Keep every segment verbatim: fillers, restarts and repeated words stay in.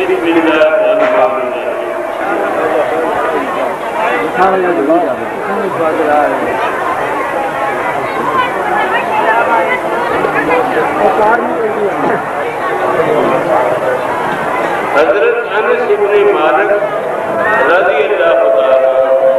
हजरत अनस इब्न मालिक रज़ी अल्लाह तआला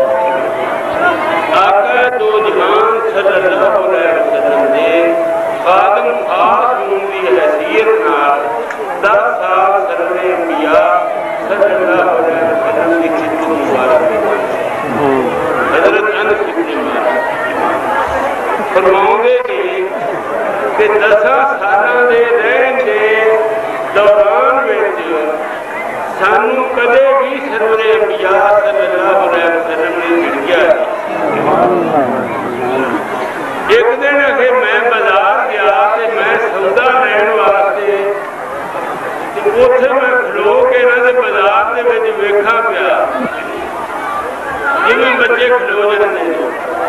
आका दो जहान सल्लल्लाहु अलैहि वसल्लम ने खादम खास होने की हैसियत नाल दस साल सरवरे अंबिया सल्लल्लाहु अलैहि वसल्लम की खिदमत मुबारक की। हजरत अनस इब्न मालिक फरमाउंदे ने कि दसां सालां दे रहन दे दौरान विच सानू कदे भी सरवरे अंबिया सल्लल्लाहु अलैहि वसल्लम ने झिड़किया। एक दिन अगे मैं बाजार गया ते मैं सौदा लैन वास्ते उत्थे मैं खलो के इन्हां दे बाजार दे विच वेखा पिया जिवें बच्चे खलो जांदे ने।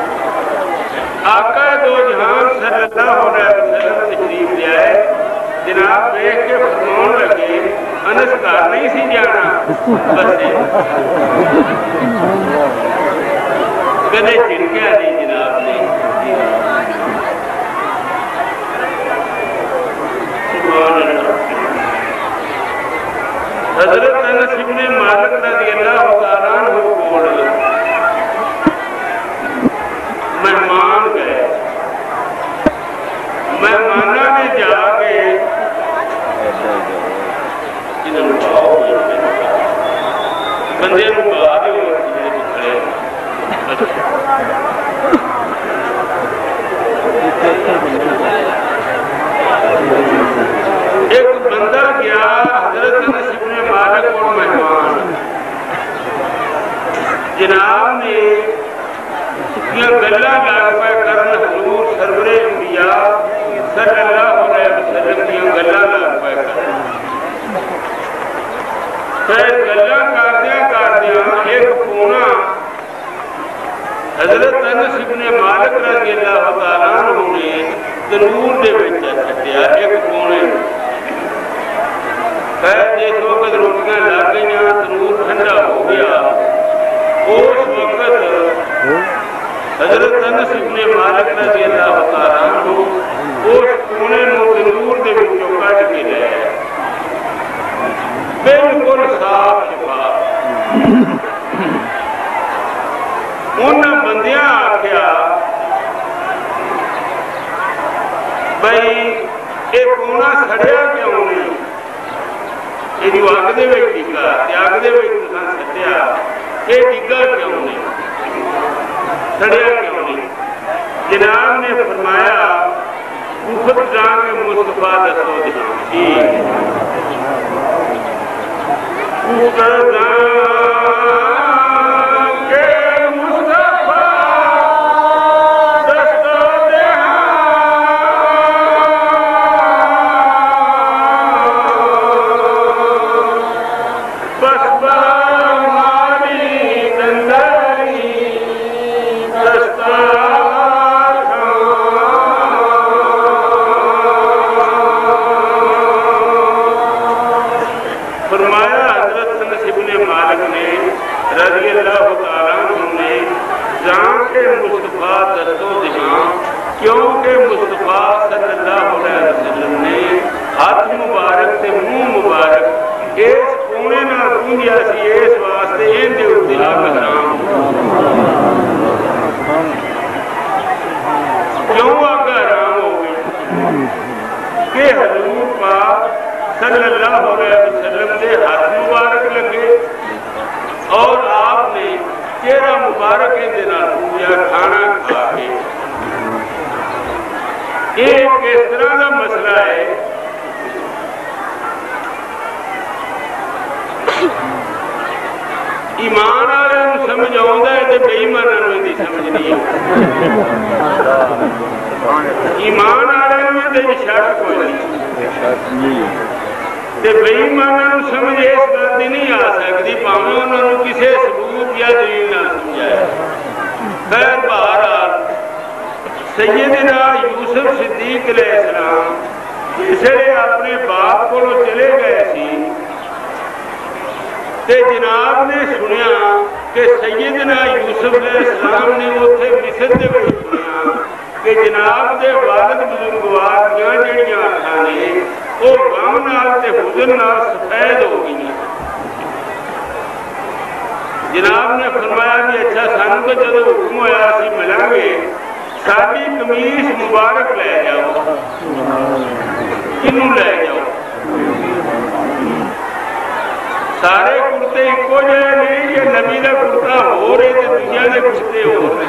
आका दो जहान सल्लल्लाहु अलैहि वसल्लम तशरीफ ले आए। जनाब देख के फरमान लगे अनस घर नहीं सी जाना बसे कदे झिड़किया नहीं जनाब ने। हजरत अनस इब्न मालिक रज़ी अल्लाह तआला अन्हु कोल मेहमान गए। मेहमाना ने जाके बंदे एक बंदा गया हजरत अनस इब्न मालिक और मेहमान जनाब ने गल्ला लग पे करन हजूर सरवरे अंबिया सल्लल्लाहु अलैहि वसल्लम दी गल्ला लग पे करन। फिर गल्ला करदे करदे एक कोना हजरत अनस इब्न मालिक रज़ी अल्लाह तआला अन्हु ने तनूर दे विच छड्डिया एक कोने। फिर जिस वक्त रोटियां लग गई तनूर ठंडा हो गया उस वक्त हजरत अनस इब्न मालिक रज़ी अल्लाह तआला अन्हु उस कोने नूं तनूर दे विचों कढ के ले आए बिल्कुल साफ शफाफ। उन्हां बंदियां आख्या भाई ये कोना सड़िया क्यों नहीं, ये अग दे विच डिग्गा ते अग दे विच तुसां सट्टिया ये डिग्गा क्यों नहीं, सड़िया क्यों नहीं। जनाब ने फरमाया उफत जाके मुस्तफा दसो जी क्योंकि मुस्तफा सल्लल्लाहु अलैहि वसल्लम ने हाथ मुबारक से मुंह मुबारक इस कोने ना पूंजिया सी इस वास्ते इहदे उत्ते अग हराम क्यों अग हराम हो गई कि हजूर पाक सल्लल्लाहु अलैहि वसल्लम के हाथ मुबारक लगे और आपने चेहरा मुबारक इहदे नाल पूंजिया खाना खा के। ये किस तरह का मसला है, ईमान वाले समझ आता है तो बेईमाना समझ नहीं ईमान वाले शक कोई नहीं, बेईमाना समझ इस बात की नहीं आ सकती भावें उन्होंने किसी सबूत या दलील ना समझाया। खैर बहरहाल सैयदना यूसुफ सिद्दीक अलैहिस्सलाम जिसले अपने बाप को चले गए सी ते जनाब ने सुनिया कि सैयदना यूसुफ अलैहिस्सलाम ने उत्थे मिस्र दे विच सुनिया कि जनाब दे वालिद बुजुर्गवार दियां जिहड़ियां अखां ने वो गम नाल ते हुज़न नाल सफेद हो गई। जनाब ने फरमाया कि अच्छा सानू तो जदों हुक्म होया असीं मिलांगे साडी कमीज मुबारक लै जाओ। किनू लै जाओ? सारे कुर्ते इको जिहे नहीं कि नबी का कुर्ता हो रहे ते दुनिया के कुर्ते हो रहे।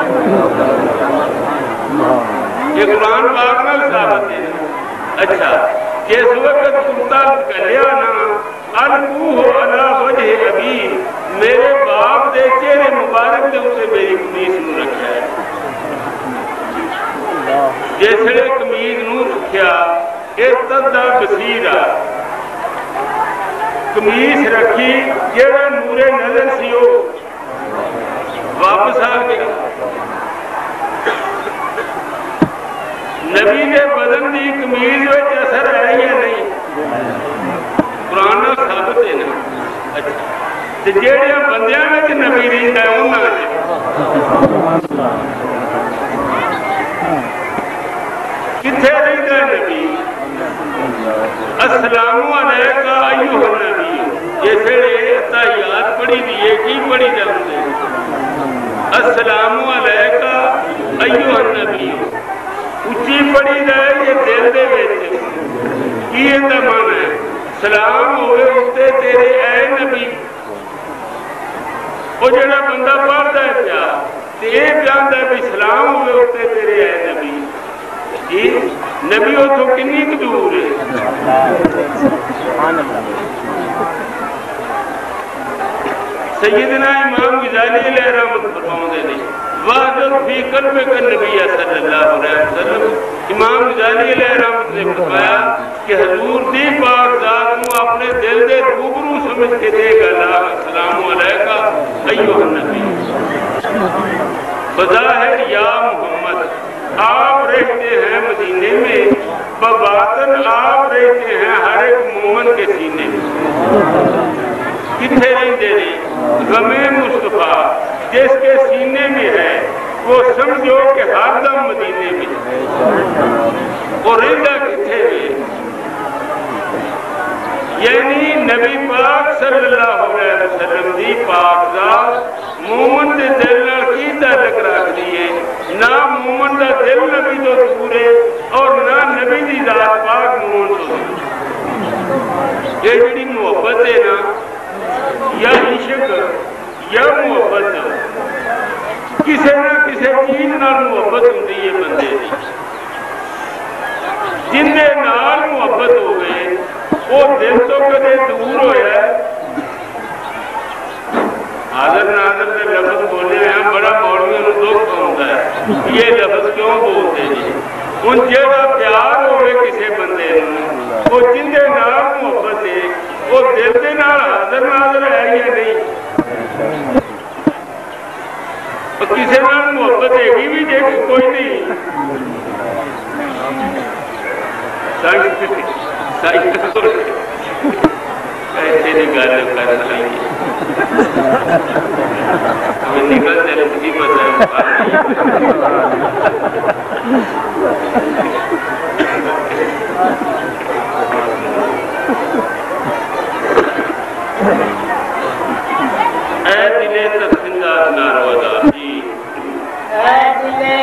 ये कुरान पाक नाल साबित है। अच्छा जिस वक्त कुर्ता कलिया ना अलकू हो अला वजह अबी, मेरे बाप दे चेहरे मुबारक के उत्ते मेरी कमीज नूं रखा है। जिसले कमीज नूं रखिया ये तदा बसीरा कमीज रखी जेड़ा नूरे नजर सी वो वापस आ गया। नबी ने बदन की कमीज में असर है या नहीं? कुरान साबित है ना। अच्छा जेड़िया बंदियां में नबी रहिंदा है उन्हां दे किथे रहिंदा नबी? अस्सलामु अलैका अय्युहन नबी। जिसले तहियात पढ़ी दी है की पढ़ी जाती? अस्सलामु अलैका अय्युहन नबी। उच्ची पढ़ी जाए ये दिल दे विच की इहदा मन है सलाम होवे उत्ते तेरे ऐ नबी। वो जिहड़ा बंदा पढ़दा है पिया ते इह चाहंदा भी सलाम होवे उत्ते तेरे ऐ नबी। जी नबी उथों किन्नी क दूर है? सैयदना इमाम गजाली अलैहिर्रहमत फरमाउंदे ने वाजल फी कल्बे का नबी सल्लल्लाहु अलैहि वसल्लम। इमाम गजाली अलैहिर्रहमत ने फरमाया कि हुजूर दी पाक जात नूं अपने दिल दे रूबरू समझ के देगा ला अस्सलामु अलैका अय्युहन नबी। बज़ाहिर या मुहम्मद आप रहते हैं मदीने में, बबातन आप रहते हैं हर एक मोमन के सीने में। किथे रहते ने? गमे मुस्तफा जिसके सीने में है वो समझो कि हरदम मदीने में है। वो रहता किथे है? यानी नबी पाक सल्लल्लाहु अलैहि वसल्लम दी पाक जात मोमन दे दिल नाल की ताल्लुक रखदी है? ना मोमन दा दिल नबी तो दूर है और ना नबी दी जात पाक मोमन तो दूर। ये जिहड़ी मुहब्बत है ना या इश्क या मुहब्बत किसी ना किसी चीज नाल मुहब्बत होंदी है बंदे दी। जिंदे नाल मुहब्बत हो गए वो दिल तो कदे दूर होया। हाजर नाजर के लफ्ज बोले हैं बड़ा मौलवी नूं दुख होंदा है ये लफ्ज क्यों बोलते जी। हुण जेड़ा प्यार होवे किसी बंदे नूं वो जिंदे नाल मुहब्बत है वो दिल दे नाल हाजर नाजर है या नहीं? किसी नाल मुहब्बत हैगी भी जे कोई नहीं। ऐसे नहीं गल कर निकल तेरे मुसीबत है। ऐ दिले तस्मिंदा नारवदा जी, ऐ दिले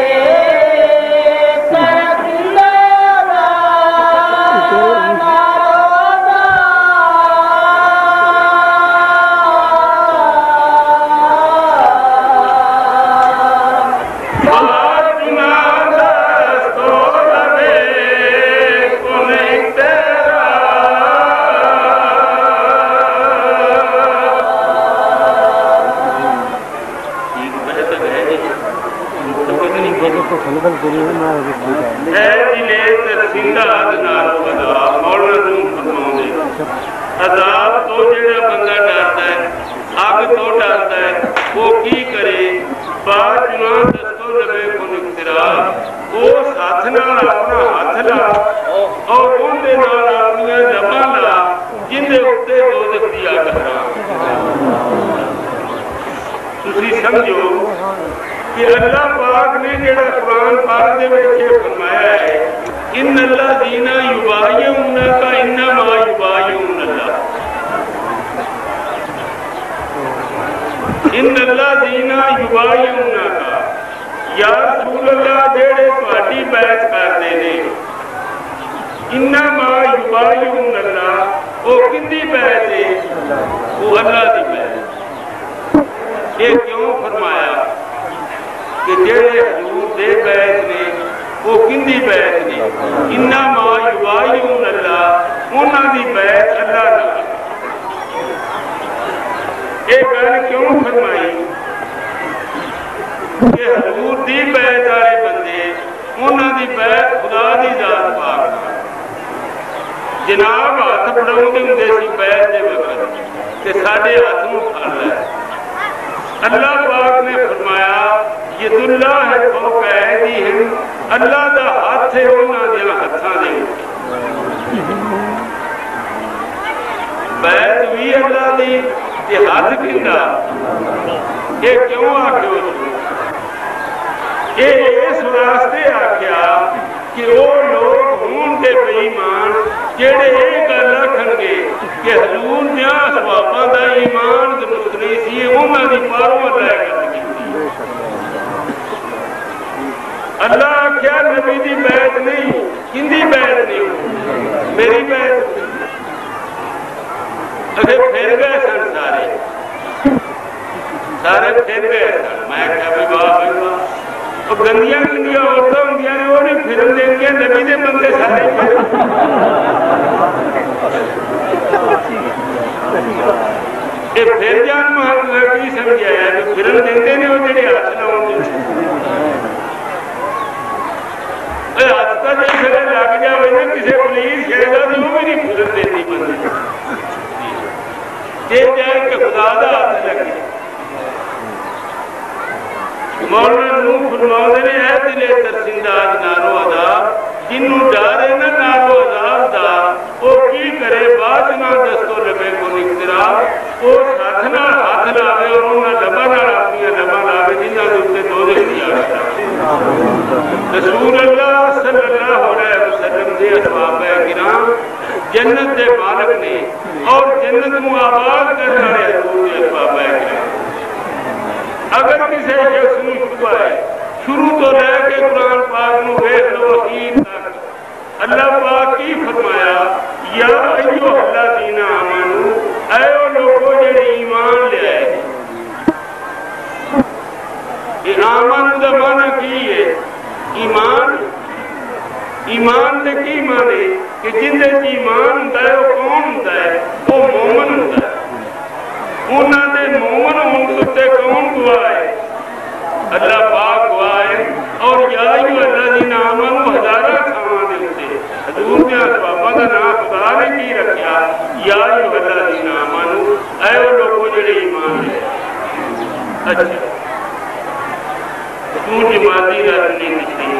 अजाब तो जेड़ा बंदा डरता है अग तो डरता है वो की करे? बात ना दस्तो लगे को निकरा वो साथ नाल अपना हाथ ला और उनके नाल अपनी जबान ला जिंदे उत्ते दोज़ख दी अग हराम। तुसी समझो कि अल्लाह पाक ने जेड़ा कुरान पाक दे विच फरमाया है इन अल्लाज़ीना युबायिऊनका इन्नमा युबायिऊनल्लाह, इन अल्लाज़ीना युबायिऊनका या रसूल अल्लाह जेड़े तुहाडी बैत करदे ने इन्नमा युबायिऊनल्लाह, ओ किंदी बैत है? वो अल्लाह दी बैत। ये क्यों फरमाया कि जेड़े हजूर दे बैत ने वो किंदी बैत ने? इन्नमा युबायिऊनल्लाह, उन्हां दी बैत अल्लाह नाल। ये गल क्यों फरमाई कि हजूर दी बैत वाले बंदे उन्हां दी बैत खुदा दी जात पाक। जनाब हाथ बढ़ाउंदे हुंदे सी बैत दे वक्त ते साडे हाथ नूं फड़ लै। अल्लाह पाक ने फरमाया यदुल्लाह है फौक ऐदीहिम, अल्लाह दा हाथ है उन्हां दे हत्थां दे। बैत भी अल्लाह दी ते हाथ किंदा? ये क्यों आख्यो? ये इस वास्ते आख्या कि वो लोग होंगे बेईमान जेड़े ये गल आखणगे कि हजूर दियां सवाबां दा ईमान दुरुस्त नहीं सी, उन्हां दी पारों अल्लाह गल कीती। अल्लाह आख्या नबी दी बैत नहीं, किंदी बैत नहीं? मेरी बैत। अगे फिर गए सन सारे सारे फिर गए सन। मैं क्या भी वाह भाई वाह, वो गंदियां गंदियां औरतां होंदियां ने वो नहीं फिरन देंगे, नबी दे बंदे सारे ये फिर जान महात्मा की समझाया कि फिरन देंगे ने वो जेड़े हाथ लाउंदे हाथ का जो लग जाए ना किसी पुलिस शहर वो भी नहीं फिरन देती बंदे जे जाए कि खुदा दा हाथ लगे। मौलाना नूं फरमाउंदे ने ऐ दिले तरसिंदाज नारो अदाब, जिन्नू डर है ना नारो अदाब दा वो की करे बाद ना दस्तो लगे को इख्तिरार, वो हाथ नाल हाथ लावे और उन्हां लबां नाल अपनियां लबां लावे जिन्हां दे उत्ते दोज़ख दी आग। रसूल अल्लाह सल्लल्लाहु अलैहि वसल्लम दे असहाबे किराम जन्नत दे मालिक ने और जन्नत नूं आबाद करने वाले हजूर दे असहाबे किराम। अगर किसी शख्स नूं शुबा है शुरू तो लैके कुरान पाक नूं वेख लो अखीर तक, अल्लाह पाक की फरमाया या अय्युहल्लज़ीना आमनू, ऐ ओ लोगो जेड़े ईमान ले आए। ये आमन दा माना की है? ईमान ईमान दे की माने कि जिंदे च ईमान हुंदा है वो कौन हुंदा है? वो मोमन हुंदा है। उन्हां दे मोमन होण उत्ते कौन गवाह है? अल्लाह पाक गवाह है। और या अय्युहल्लज़ीना आमनू हज़ारां थावां दे उत्ते हजूर दे सहाबा दा नाम खुदा ने की रखिया या अय्युहल्लज़ीना आमनू, ऐ ओ लोगो जेड़े ईमान ले। अच्छा तू जमाती राजनी नहीं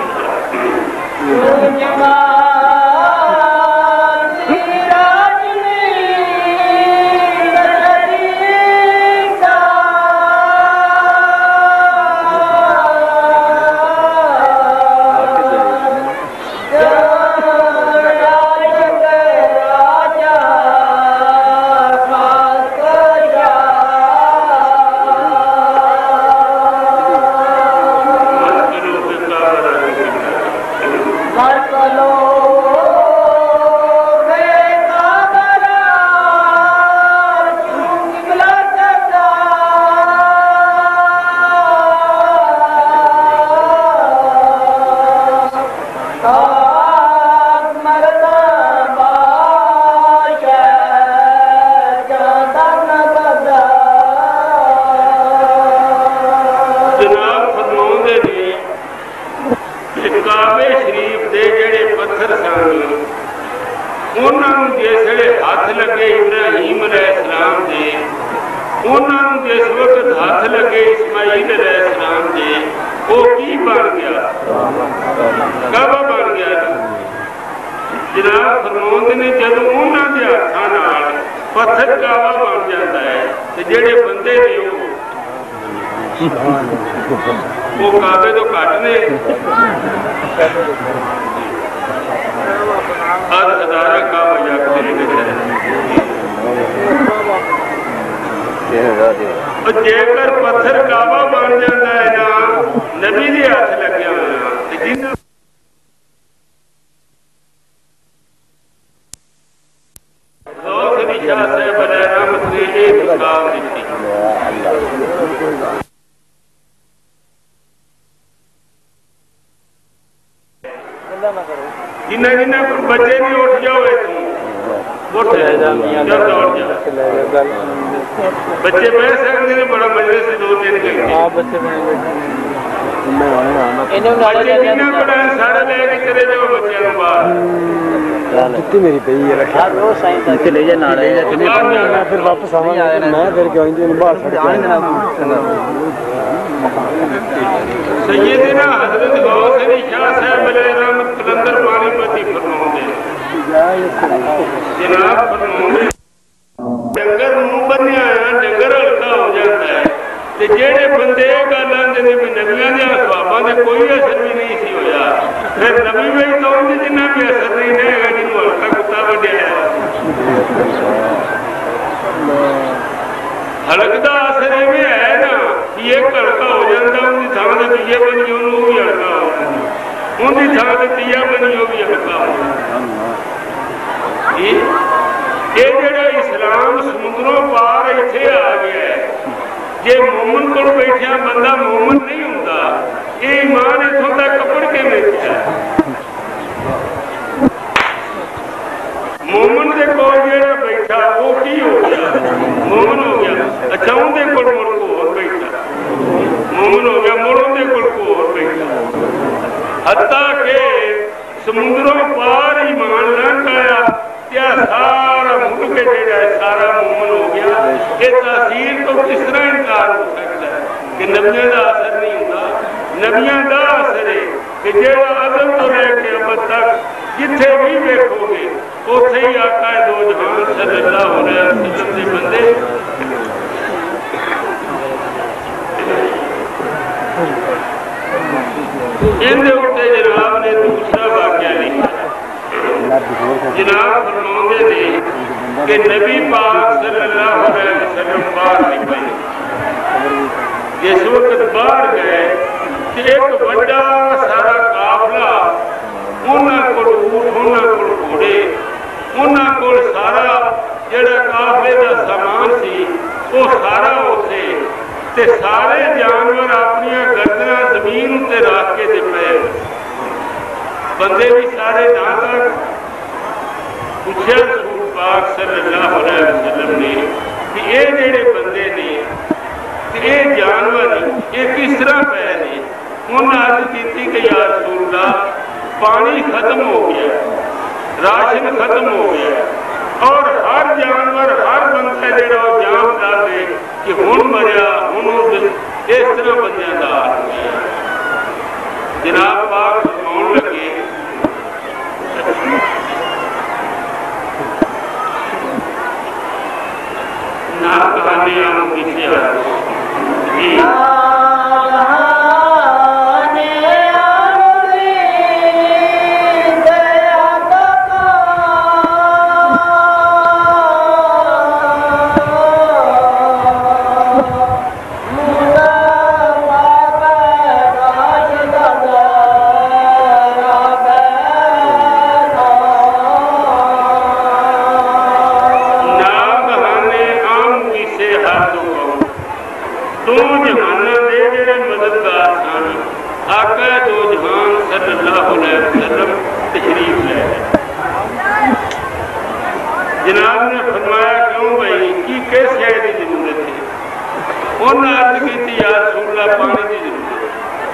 वो काबे तो घट ने अज हजारा काबा जेकर पत्थर काबा बन जाता है ना नबी के हाथ लगे जिन्हें जिन्ना जिन्ना बच्चे नहीं उठ जाओ उठ दौड़ जा बच्चे बह सकते हैं बड़ा मजे से दो तीन घंटे बच्चे जिन्ना बड़ा सारा लेके चले जाओ बच्चे बाहर कितनी मेरी पई है रखा रोज साइन तक ले जा ना ले मैं फिर वापस आऊंगा मैं फिर क्यों इंदे बाहर सैयदना हजरत गौसरी शाह साहब अलैहिर्रहमत कलंदर पानीपती फरमाते जनाब फरमाते डंगर मुंह बन्या डंगर हल्का हो जाता है ते जेड़े बंदे गल आंदे ने नबियां दे सहाबां दे कोई असर भी नहीं सी होया फिर नबी भी तो जिन्ना भी असर नहीं रहेगा जिन्हों हल्का कुत्ता वड्या हल्कदा असर इवें है ना कि एक हल्का हो जाता उनकी थां ते दूजे बनी उन्होंने भी हल्का हो उनकी थां ते तीजा बनी वो भी हल्का हो ये जेड़ा इस्लाम समुद्रों पार इत्थे आ गया है जे मोमन को बैठिया बंदा मोमन नहीं होता ये ईमान इथों तक कपड़ के बैठा मोमन के कोल जेड़ा बैठा वो की हो गया मोमन हो गया अच्छा उनके कोल मुड़ को और बैठा मोमन हो गया मुड़ उनके कोल को और बैठा हत्ता के समुद्रों पार ईमान लंघ आया क्या सारा मुड़ के जेड़ा सारा मोमन हो गया ये तासीर तो किस तरह इनकार हो सकता है कि नबियों का असर नहीं होता नबियों का असर है कि जेड़ा अदम तो लेके अब तक जिथे भी देखोगे उथे ही आका है दो जहान सल्लल्लाहु अलैहि वसल्लम के बंदे इनके उत्ते जनाब ने दूसरा वाकया लिखा जनाब फरमाते ने कि नबी पाक सल्लल्लाहु अलैहि वसल्लम बाहर निकले जिस वक्त बाहर गए तो एक बड़ा सारा काफिला उन्होंने को ऊँट उन्होंने को घोड़े उन्होंने को सारा जड़ा काफिले का सामान सी वो सारा उसे ते सारे जानवर अपनी गर्दना जमीन उत्ते रख के दे पे बंदे भी सारे ना तक पूछा रसूल पाक सल्लल्लाहु अलैहि वसल्लम ने कि ये जेड़े बंदे ने ये जानवर ये किस तरह पे ने उन्हें अर्ज की कि या रसूल अल्लाह पानी खत्म हो गया राशन खत्म हो गया और हर जानवर हर बंदा जेड़ा जान ला दे कि हुण मरिया हुण इस तरह बंदियां दा जनाब पाक फरमाउण लगे ना कहानी आम किसी जनाब ने फरमाया क्यों भाई की किस शय की जरूरत है उन्हें अर्ज की या रसूल अल्लाह पानी की जरूरत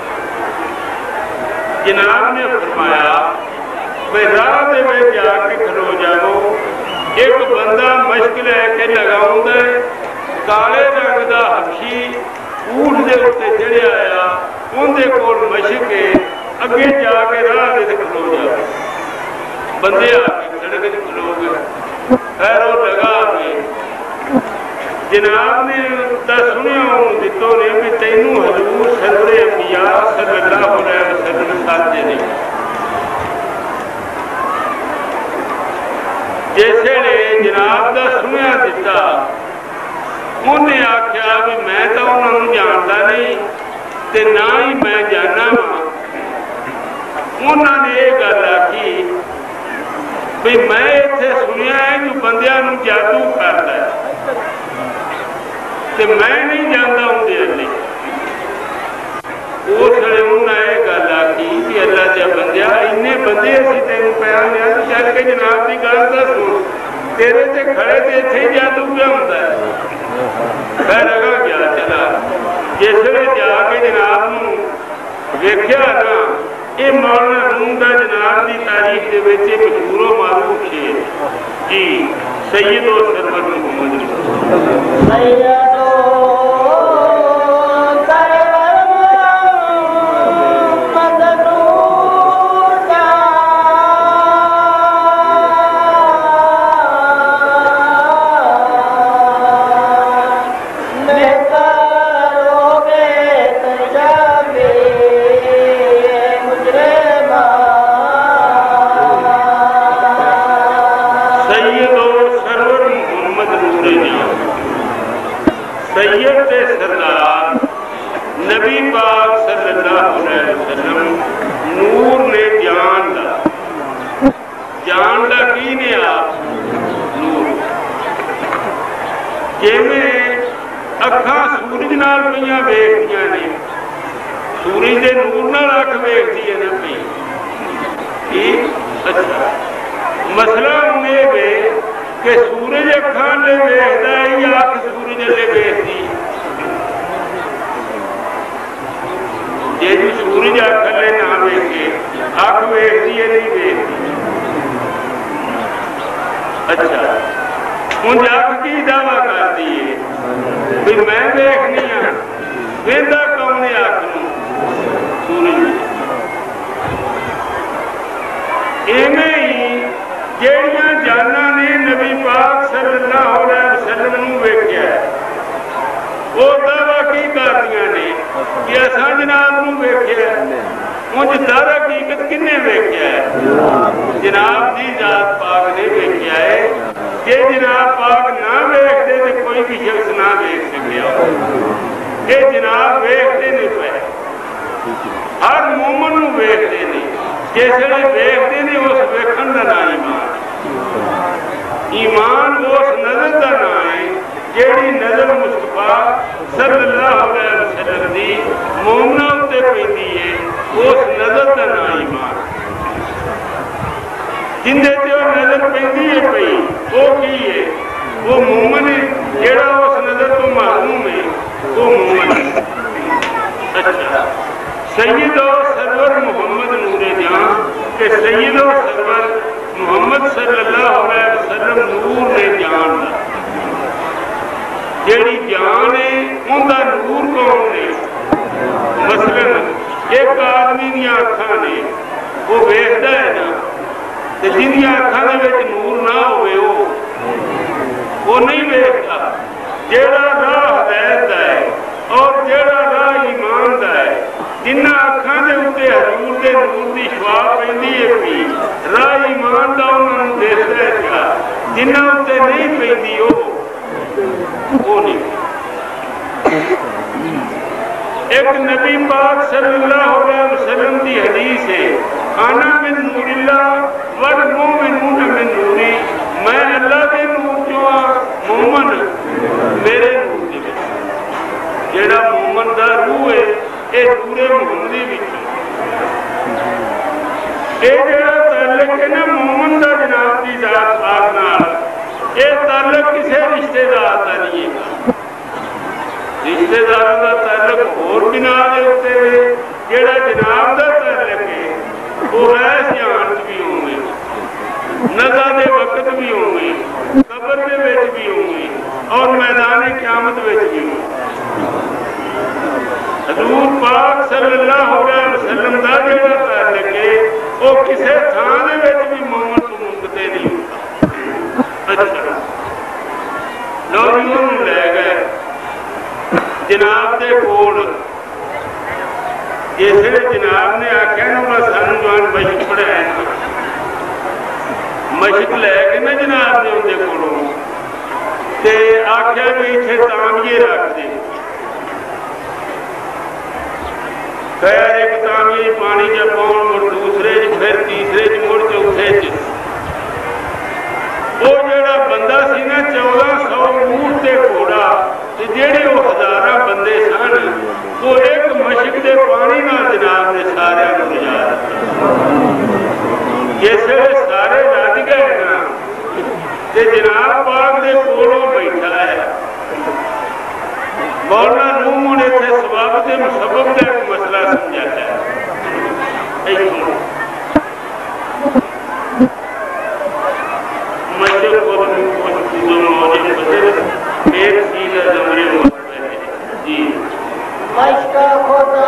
जनाब ने फरमाया भाई राह में जाके खलो जाओ एक बंदा मश्क लैके लगाउंदा काले रंग का हबशी ऊठ के उत्ते चढ़िया आया उनके कोल मशक है अगे जाके राह दे खलो जाओ बंदे आके सड़क खलो गए पैरों लगा के जनाब ने तो सुनिया दितो ने भी तेनू हजूर सरवरे अंबिया सल्लल्लाहु अलैहि वसल्लम साथे ने जैसे ने जनाब का सुनिया दिता उन्हें आख्या भी मैं तो उन्होंने जानता नहीं ते ना ही मैं जाना वा। उन्होंने ये गल आखी भी मैं इत्थे सुनिया है कि बंदियां नूं जादू करता है ते मैं नहीं जानता उनके अल्ले। उस वे उन्हें यह गल आखी कि अल्लाह के बंदिया इन्ने बंदे असीं तेनूं प्यार लिया चल के जनाब की गल तो सुन तेरे ते खड़े ते इत्थे ही जादू क्या होंदा है। फिर अगा गया चला जिस वे जाके जनाब नूं वेख्या ना ये मौलाना रूम का जनाब की तारीफ के विच मशहूरो मारूफ शेर जी सैयदो सरवर मोहम्मद नबी पाक सल्लल्लाहु अलैहि वसल्लम नूर ने जान दा जान दा की ने आप नूर जिवें अखां सूरज नाल पईयां वेखदियां ने सूरज दे नूर नाल अख वेखदी है ना पई अच्छा मसला ये वे कि सूरज अखां ले वेखदा है या अख सूरज ले वेखदी जी सूरज अख ले ना वेखे अख वेखदी है नहीं वेखदी। अच्छा हूँ अख की दावा करती है भी मैं वेखनी हाँ वेंदा कौन है अख नूं सूरज इवें ही जेड़ियां जाना ने नबी पाक सल्लल्लाहु अलैहि वसल्लम नूं वेख्या वो दावा की करदियां ने कि असां जनाब नूं वेख्या उंज दर हकीकत किन्ने वेख्या है जनाब दी जात पाक ने वेख्या है। जे जनाब पाक ना वेखदे ते कोई भी शख्स ना वेख सकिया ये जनाब वेखते नहीं पे हर मोमन नूं वेखदे ने जिसले वेखते ने उस वेखण का ना ईमान ईमान उस नजर का ना है जेड़ी नजर मुस्तफा सल्लल्लाहु अलैहि वसल्लम दी मोमना उत्ते पैंदी है उस नजर का ना ईमान जिंदे ते नजर पैंदी है पई वो की है वो मोमन है जेड़ा उस नजर तो मालूम है वो मोमन है। अच्छा सैयदो सरवर मोहम्मद नूरे जां के सैयदो सरवर मोहम्मद सल्लल्लाहु अलैहि वसल्लम नूर ने जान जेड़ी जान है उनका नूर कौन ने मसलन एक आदमी दी अखां ने वो वेखदा है ना ते जिंदी अखां दे विच नूर ना होवे वो वो नहीं वेखदा। जेड़ा राह हदायत दा है और जेड़ा राह ईमान दा है जिन्ना अखां दे उत्ते हजूर दे नूर दी छुआ पैंदी है पी राह ईमान दा उन्हां नूं दिसदा है क्या जिन्ना उत्ते नहीं पैंदी ओ वो नहीं। एक नबी पाक सल्लल्लाहु अलैहि वसल्लम की हदीस है आना मिन नूरिल्लाह वल मोमिनून मिन नूरी मैं अल्लाह के नूर चो मोमन मेरे नूर दे विच जेड़ा मोमन दा रूह है ये नूरे मोहम्मदी विच ये जेड़ा ताल्लुक है ना मोमन दा जनाब दी जात पाक नाल ये ताल्लुक किसी रिश्तेदार का नहीं है रिश्तेदार का ताल्लुक होर बिना दे उत्ते जेड़ा जनाब का ताल्लुक है वो ऐस जान भी होंगे नज़ा दे वक्त भी होंगे कब्र दे विच भी होंगे और मैदान क़यामत विच भी होंगे। हजूर पाक सल्लल्लाहु अलैहि वसल्लम का जेड़ा ताल्लुक है वो किसी थां दे विच भी मोमन तो मुकते नहीं होता। अच्छा लोग लै गए जनाब के कोल जिसने जनाब ने आख्या ना मैं सानू जवान मशक पढ़ाया मशक लैके ना जनाब ने उनके कोलों ते आख्या भी इत्थे तामिए रख दे। खैर एक तामिए पानी च पाउण मुड़ दूसरे च फिर तीसरे च मुड़ चौथे च वो जेड़ा बंदा सी ना चौदह सौ ऊँट ते घोड़ा ते जेड़े वो हजारां बंदे सन वो एक मशक दे पानी नाल जनाब ने सारे बुझा जिसले सारे रज गए ना ते जनाब पाक दे कोलों बैठा है मौलाना रूम ने इत्थे सबब ते मुसब्बब दा एक मसला समझाया है। मशक को मौजूद बदल फिर सीधा जमरे जी मशका खुदा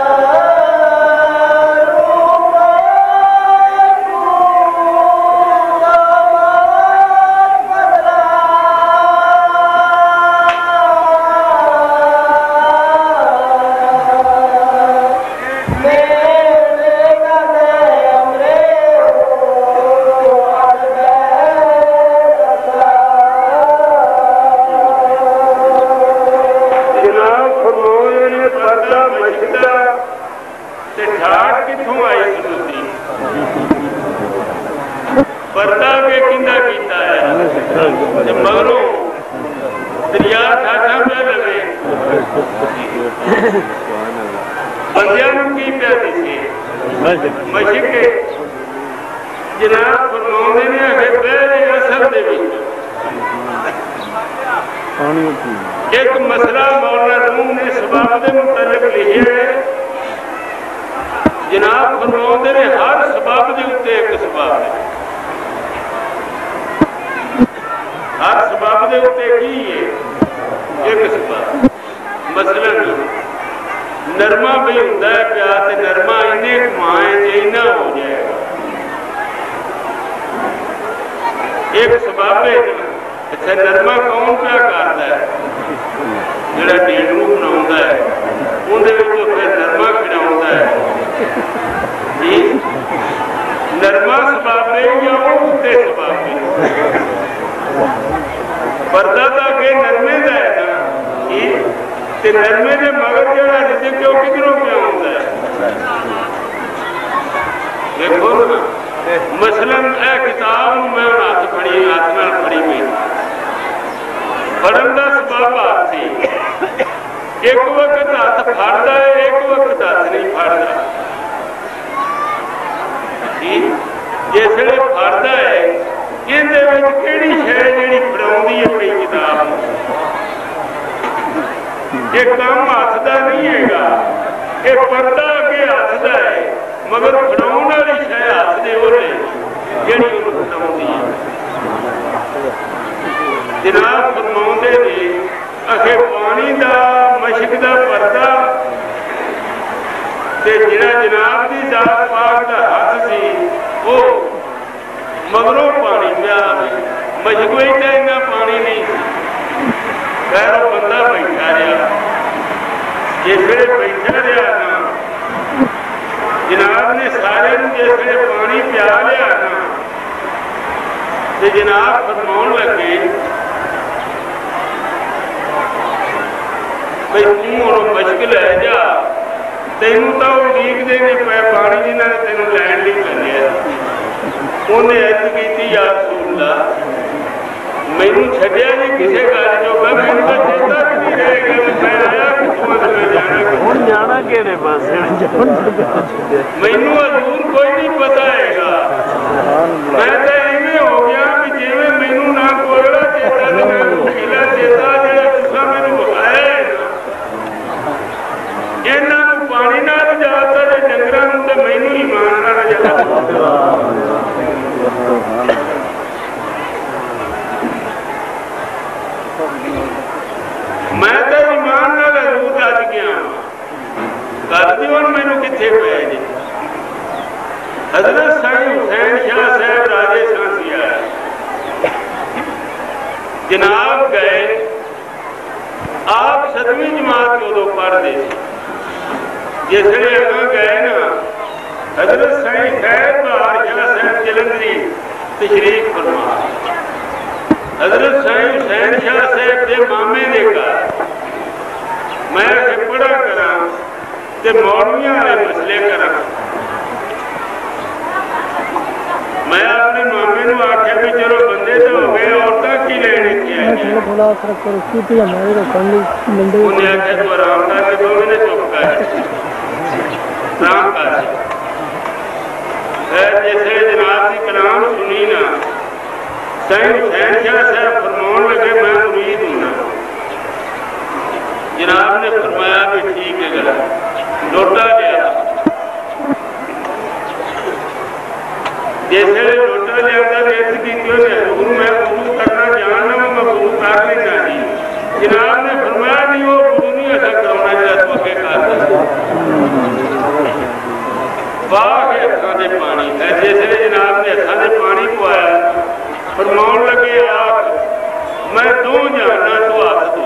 एक मसला मौलाना रूम ने सबब के मुतल्लिक लिखा है। जनाब फरमाते ने हर सबब के उत्ते एक सबब है, हर सबब के उत्ते की है एक सबब। मसलन नरमा भी होंदा है प्या ते नरमा इन्ने कमाए ते इन्ना हो जाएगा, एक सबब है। अच्छा नरमा कौन क्या करता है जोड़ा ढेड़ू बनाता है उन्हें फिर नरमा खिलाता है जी नरमा सबाबे या उठते सबाबे पर्दा तो अगे नरमे का है ना जी ते नरमे के मगर जोड़ा जिसे क्यों किधरों क्या होता है देखो ना। मसलन ए किताब मैं हाथ फड़ी हाथ नाल फड़ी गई फड़न का सबब हाथ से एक वक्त हाथ फड़ता है एक वक्त हाथ नहीं फड़ता जिसले फड़ता है इहदी शह जी फड़ाउंदी है कोई किताब ये काम हाथ का नहीं हैगा, ये पर्दा अगे हाथ का है मगर फड़ाउण वाली शह हाथ दे ओहदे जिहड़ी उहनूं फड़ाउंदी है। जनाब फरमाउंदे ने अखे पानी का मशक का पर्दा ते जिहड़ा जनाब की जात पाक का हथ सी वो मगरों पानी पिया मशक विच इन्ना पानी नहीं खैर वो बंदा बैठा रहा जिसले बैठा रहा ना जनाब ने सारे जिसले पानी पिया लिया ना ते जनाब फरमाउण लगे भाई तू हूँ मशक लै जा तेनू तो उड़ीकते ने पै पानी जिन्होंने तेन लैन नहीं कर उन्हें अर्ज की यार सुनला मैनू छड्या नहीं किसी गल जो मैनू तो चेता भी नहीं रह गया मैं आया कितों जाना किहड़े पासे मैनू हजूर कोई नहीं पता हैगा मैं तो इवें हो गया भी जिवें मैनू ना कोई चेता ते ना पीला चेता जिहड़ा तुसां मैनू विखाया इन्हां नूं पानी नाल जाता ते डंगरां नूं ते मैनू ईमान नाल जाता। मैं तो ईमान नाल हजूर रज गया गल दी हुण मैनू कित्थे पै जी। हजरत साईं हुसैन शाह साहब राजे सांसिया जनाब गए आप सतवीं जमात उदों पढ़ते जिसने अगर गए ना हजरत साईं खैर बादशाह साहब जलंधरी तशरीफ फरमा हजरत साईं हुसैन शाह साहब के मामे ने कहा मैं पढ़ा करा ते मौलवियां वाले मसले करा मैं अपने मामे को आख्या भी चलो बंदे तो हो गए औरतां की लेने की आई उन्हें आख्या तू आराम करके दो मैंने चुप कर आराम कर जैसे जनाब की कलाम सुनी ना साईं हुसैन शाह साहब फरमान लगे मैं मुरीद हूं ना जनाब ने फरमाया भी ठीक है गला लोटा लिया जैसे लोटा लिया रेत की क्यों हजूर मैं वजू करना जानना मैं वजू कर लेना जी जनाब ने फरमाया नहीं वो वजू नहीं ऐसा करना जरा तू अगे कर वाह के हथा से पानी है जैसे जनाब ने हथा से पानी पवाया फरमान लगे आप मैं दो जानना तू हाथ दो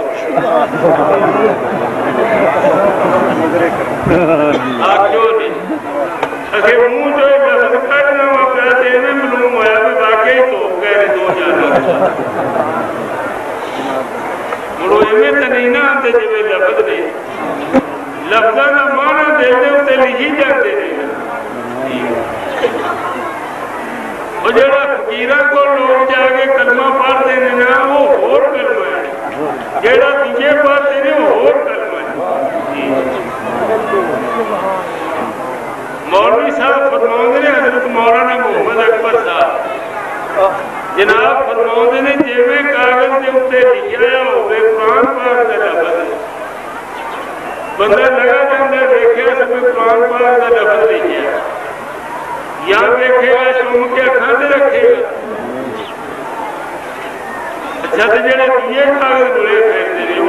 आख्यो नहीं अगे मुंह जो लफ्ज कढ़ना वापस तेरे मालूम होया भी वाकई तो गए दो जानना मुड़ो इवें तो नहीं ना आते जिवें लफ्ज ने लफ्जां दा माना दे दे उत्ते लिखी जाते ने वो जरा फकीरां को लोग जाके कलमा पढ़ते हैं ना वो होर कलमा है जेड़ा दूजे पढ़ते ने वो होर कलमा है मौलवी साहब फरमाते ने हजरत मौलाना मोहम्मद अकबर साहब जनाब फरमाते ने जिवें कागज के उत्ते लिखिया होवे कुरान पाक दा लफ्ज बंदा लगा जाता देखिया सब कुरान पाक दा लफ्ज लिखिया या देखेगा चुम के अखां ते रखेगा अच्छा तो जेड़े दूजे कागज बुले फिरदे ने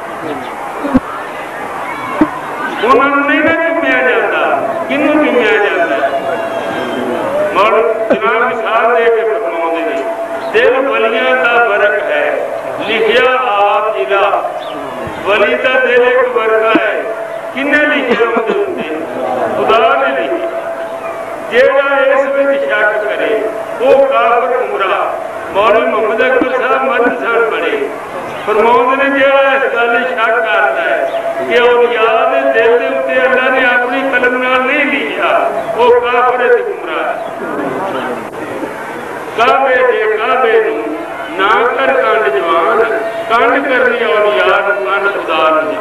उन्होंने नहीं ना चुमिया जाता किनू चुमिया जाता और जनाब मिसाल दे के फरमाते ने दिल वलियां का वर्क है लिखिया आप जिला वली का दिल एक वर्गा है किन्ने लिखिया उनके खुदा ने लिखी जेड़ा इस विच शक करे वो काफिर गुमराह मौलवी मोहम्मद अकबर साहब मत सन बड़े फरमाते ने जेड़ा इस गल शक करता है कि औलिया दे दिल दे उत्ते अल्लाह ने अपनी कलम नाल नहीं लिखा वो काफिर ते गुमराह काबे दे काबे नू ना कर कंड जवान कंड करनी औलिया नू कंड खुदा नू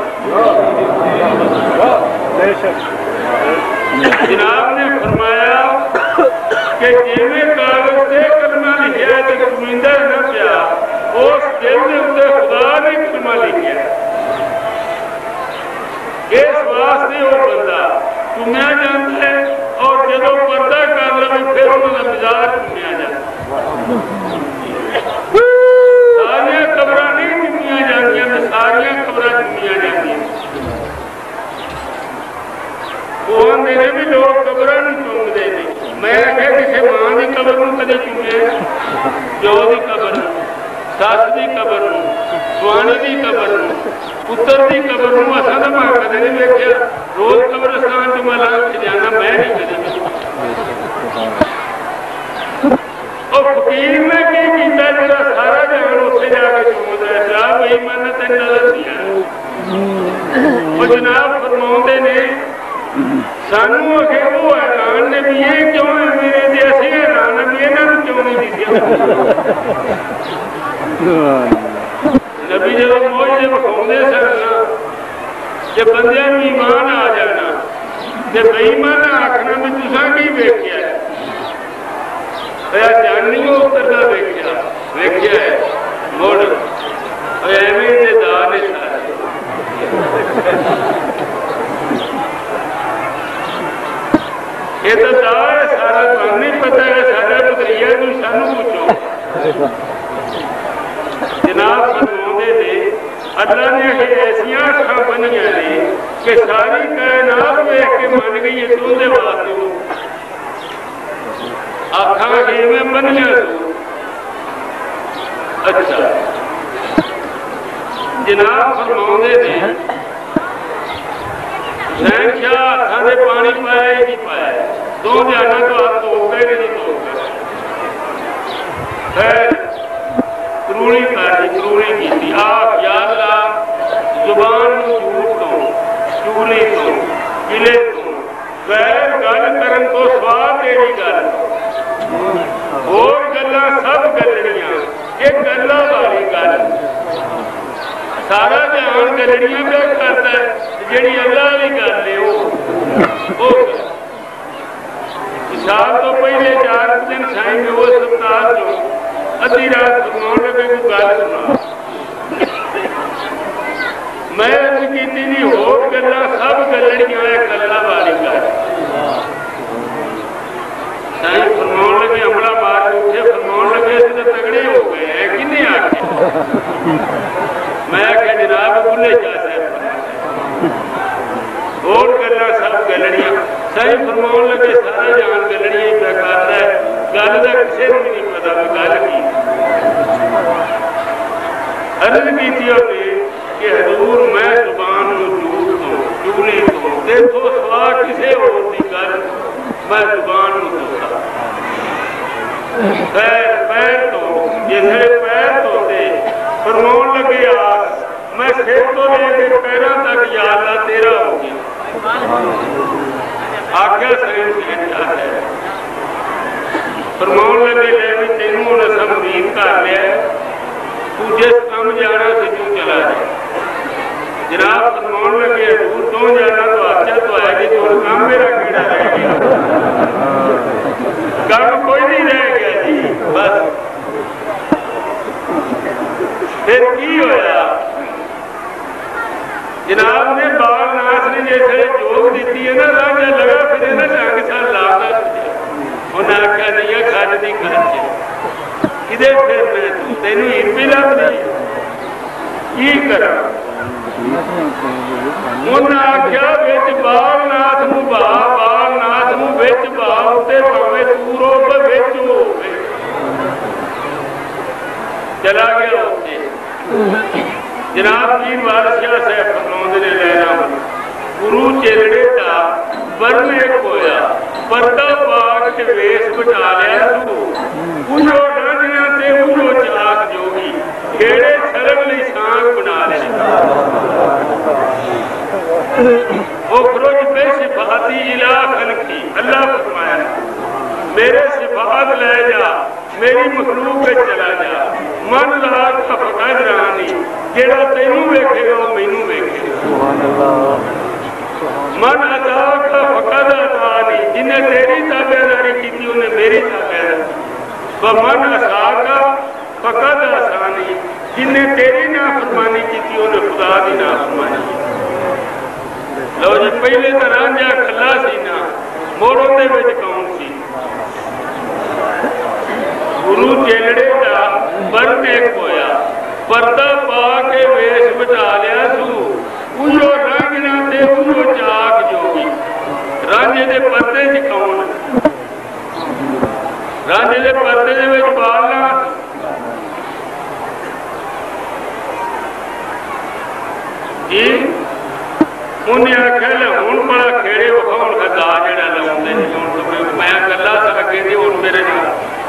जनाब ने फरमाया कि जिवें कागज से कलमा लिखिया तो कमींदा न पिया उस दिल के उत्ते खुदा ने कलमा लिखिया इस वास्ते वो बंदा चुमिया जाता है और जो पर्दा कर लवे फिर उन्होंने मिजाज चुमिया जाता सारिया कबर नहीं चुमिया जाती सारिया कबर चुमिया जाती मेरे भी लोग कबर नहीं चूमते थे मैं आख्या किसी मां की कबर में कदे चूमे प्यो की कबर सस की कबर स्वाणी की कबर पुत्र की कबर असा तो मैं कदे नहीं वेख्या रोज कब्रस्तान च मैं लांघ के जाना मैं नहीं कदे और फकीर ने की किया जो सारा जान उत्थे जाके चूमदा है जा बई मन तेन नजर नहीं आया जनाब फरमाते ने सानू अगे वो हैरान ने भी ये क्यों है मेरे जे असी हैरान भी इन्होंने क्यों नहीं दिखा नबी जो मोजे विखाते सन कि बंदे ईमान आ जाना ते बेईमान आखना भी तुसा की वेख्या है जानी उतरना वेख्या वेख्या है मुड़ एवें दे दान ने सारे ये तो दावा है सारा तुम नहीं पता है सारा बदरिया तू सानू पूछो जनाब फरमाते ने अल्लाह ने ऐसिया अखां बनिया ने कि सारी कायनात वेख के मन गई है तू दे वास्ते अखां किवें बनिया तू अच्छा जनाब फरमाउंदे ने हुसैन शाह हत्थां दे पानी पाया ही नहीं पाया, दो जाना तो हाथ धो गए नहीं धो गए। खैर करूणी करी करूणी की आप या अल्लाह जुबान झूठ तो चुगली तो गिले तो गैर गल करन तो स्वाद तेरी गल होर गल्लां सब गलड़ियां ये गल्लां वाली गल सारा जहान गलड़ियां क्या करता है जेड़ी अल्लाह वाली गल है वो साल तो पहले चार दिन साईं में वो अस्पताल जो अद्धी रात फरमाउण लगे कोई गल सुना मैं अर्ज कीती नहीं होर गल्लां सब गलड़ियां है गल्लां वाली गल साईं फरमाउण लगे हमला मार के उठे फरमाउण लगे असीं तां तगड़े हो गए हैं किन्ने आखे मैं आख्या जनाब भुले जा साहब होर गल्लां सब गलड़ियां साईं फरमाउण लगे सारा जान गलड़ियां ही करता है गल का किसी को नहीं पता भी गल की अर्ज की कि हजूर मैं जुबान झूठ तो चुगली तो देखो सवा किसी होर की गल मैं जुबान धोता पैर पैर तो जिसे पैर धोते फरमाउण लगे यार मैं सिर तो लेके पैरों तक या अल्लाह तेरा हो गया आख्या सैन है फरमाउण लगे ले भी तेनू हुण असां मुरीद कर लिया तू जिस काम जाना सी तू चला जा जनाब फरमाउण लगे हजूर तो जाना तो आख्या तो आएगी तो काम मेरा कीड़ा रह गया काम कोई नहीं रह गया जी बस फिर की होया जनाब ने बालनाथ ने जैसे जोग दी है ना राजा लगा फिर ना जंग साल लादा उन्हें आख्या नहीं खज नहीं खज किदे फिर मैं तेन हिरपी लगती की करा उन्हें आख्या बिच बालनाथ नूं बा बालनाथ नूं बिच बा ते भावें तू रोब बिच होवे चला गया उत्थे जनाब पीर बादशाह साहब फरमाउंदे ने लैला गुरु चेलड़े दा वर्ण एक होया पर्दा पाक ते वेश बटा लिया तू उजो राजियां ते उजो चाक जोगी खेड़े शर्म लई सांग बना लिया ओ फरोज पे सिफाती इला खलकी अल्लाह फरमाया मेरे सिफात ले जा मेरी मखलूक में चला जा मन लाग का फकद रानी जेड़ा तेनू वेखेगा वो मैनू वेखेगा मन अता का फकद रानी जिन्हें तेरी ताबेदारी की थी उन्हें मेरी ताबेदारी व मन असा का फकद आसानी जिन्हें तेरी नाफरमानी की थी उन्हें खुदा की नाफरमानी लो जी पहले तो रांझा खला सी ना मोड़ों दे विच कौन सी गुरु चेलड़े का वर्ण एक होया पर्दा पा के वेश बचा लिया तू उजो रांझना ते उजो चाक जोगी रांझे दे पर्दे च कौन रांझे दे पर्दे दे विच बालना जी उन्हें आख्या ले हुण बड़ा खेड़े विखाउण खदा जेड़ा लाउंदे ने हुण मैं कल्ला सके दी हुण मेरे नाल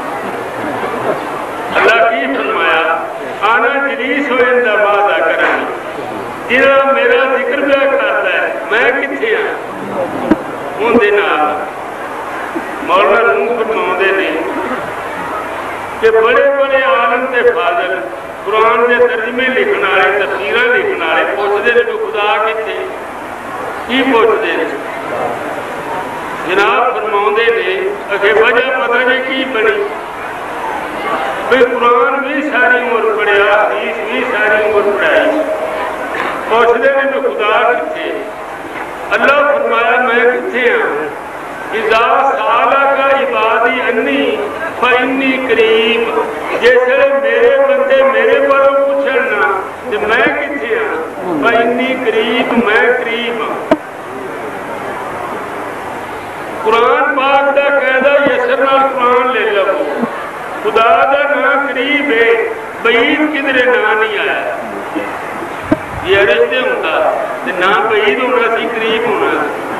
अल्लाह की फरमाया आना जलीस हो इंदा वादा करा जिहड़ा मेरा जिक्र पिया करता है मैं किथे हां उहदे नाल मौलाना रूम फरमाउंदे ने कि बड़े बड़े आलम ते फाजिल कुरान के तर्जमे लिखने वाले तफसीरां लिखने वाले पुछदे ने खुदा किथे की पुछदे ने जनाब फरमाउंदे ने अगे वजह पता नहीं की बनी भाई कुरान भी सारी उम्र पढ़िया हदीस भी सारी उम्र पढ़ाई पुछदे ने खुदा किथे अल्लाह फरमाया मैं किथे हां इज़ा साला का इबादी अन्नी फइन्नी करीब जैसे मेरे बंदे मेरे बारे पूछन ना ते मैं किथे हां फइन्नी करीब मैं करीब हां कुरान पाक दा कहदा यसर नाल कुरान ले लो खुदा दा नाम करीब है बईद किधरे ना नहीं आया ये अरशते होता ते ना बईद होना सी, करीब होना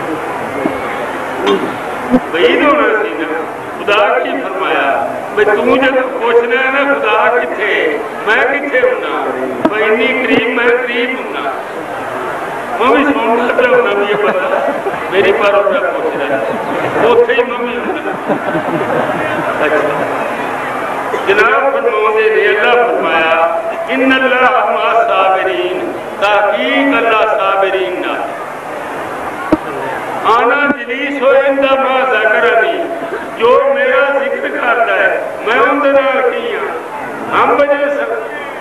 बईद होना सी ना। खुदा की फरमाया भाई तू जब पूछना है ना खुदा किथे, मैं किथे होना, भाई इन्नी करीब मैं करीब होना, मैं भी सुनता पे होना भी ये पता मेरी पर पूछ रहा है उथे ही मैं भी होना। अच्छा जनाब फरमाते ने अल्लाह फरमाया इन्नल्लाह मा साबिरीन, ताकीक अल्लाह साबिरीन ना आना जलीस हो इंदा मा ज़करनी, जो मेरा जिक्र करता है मैं उनके नाल की हां। हम बजे सब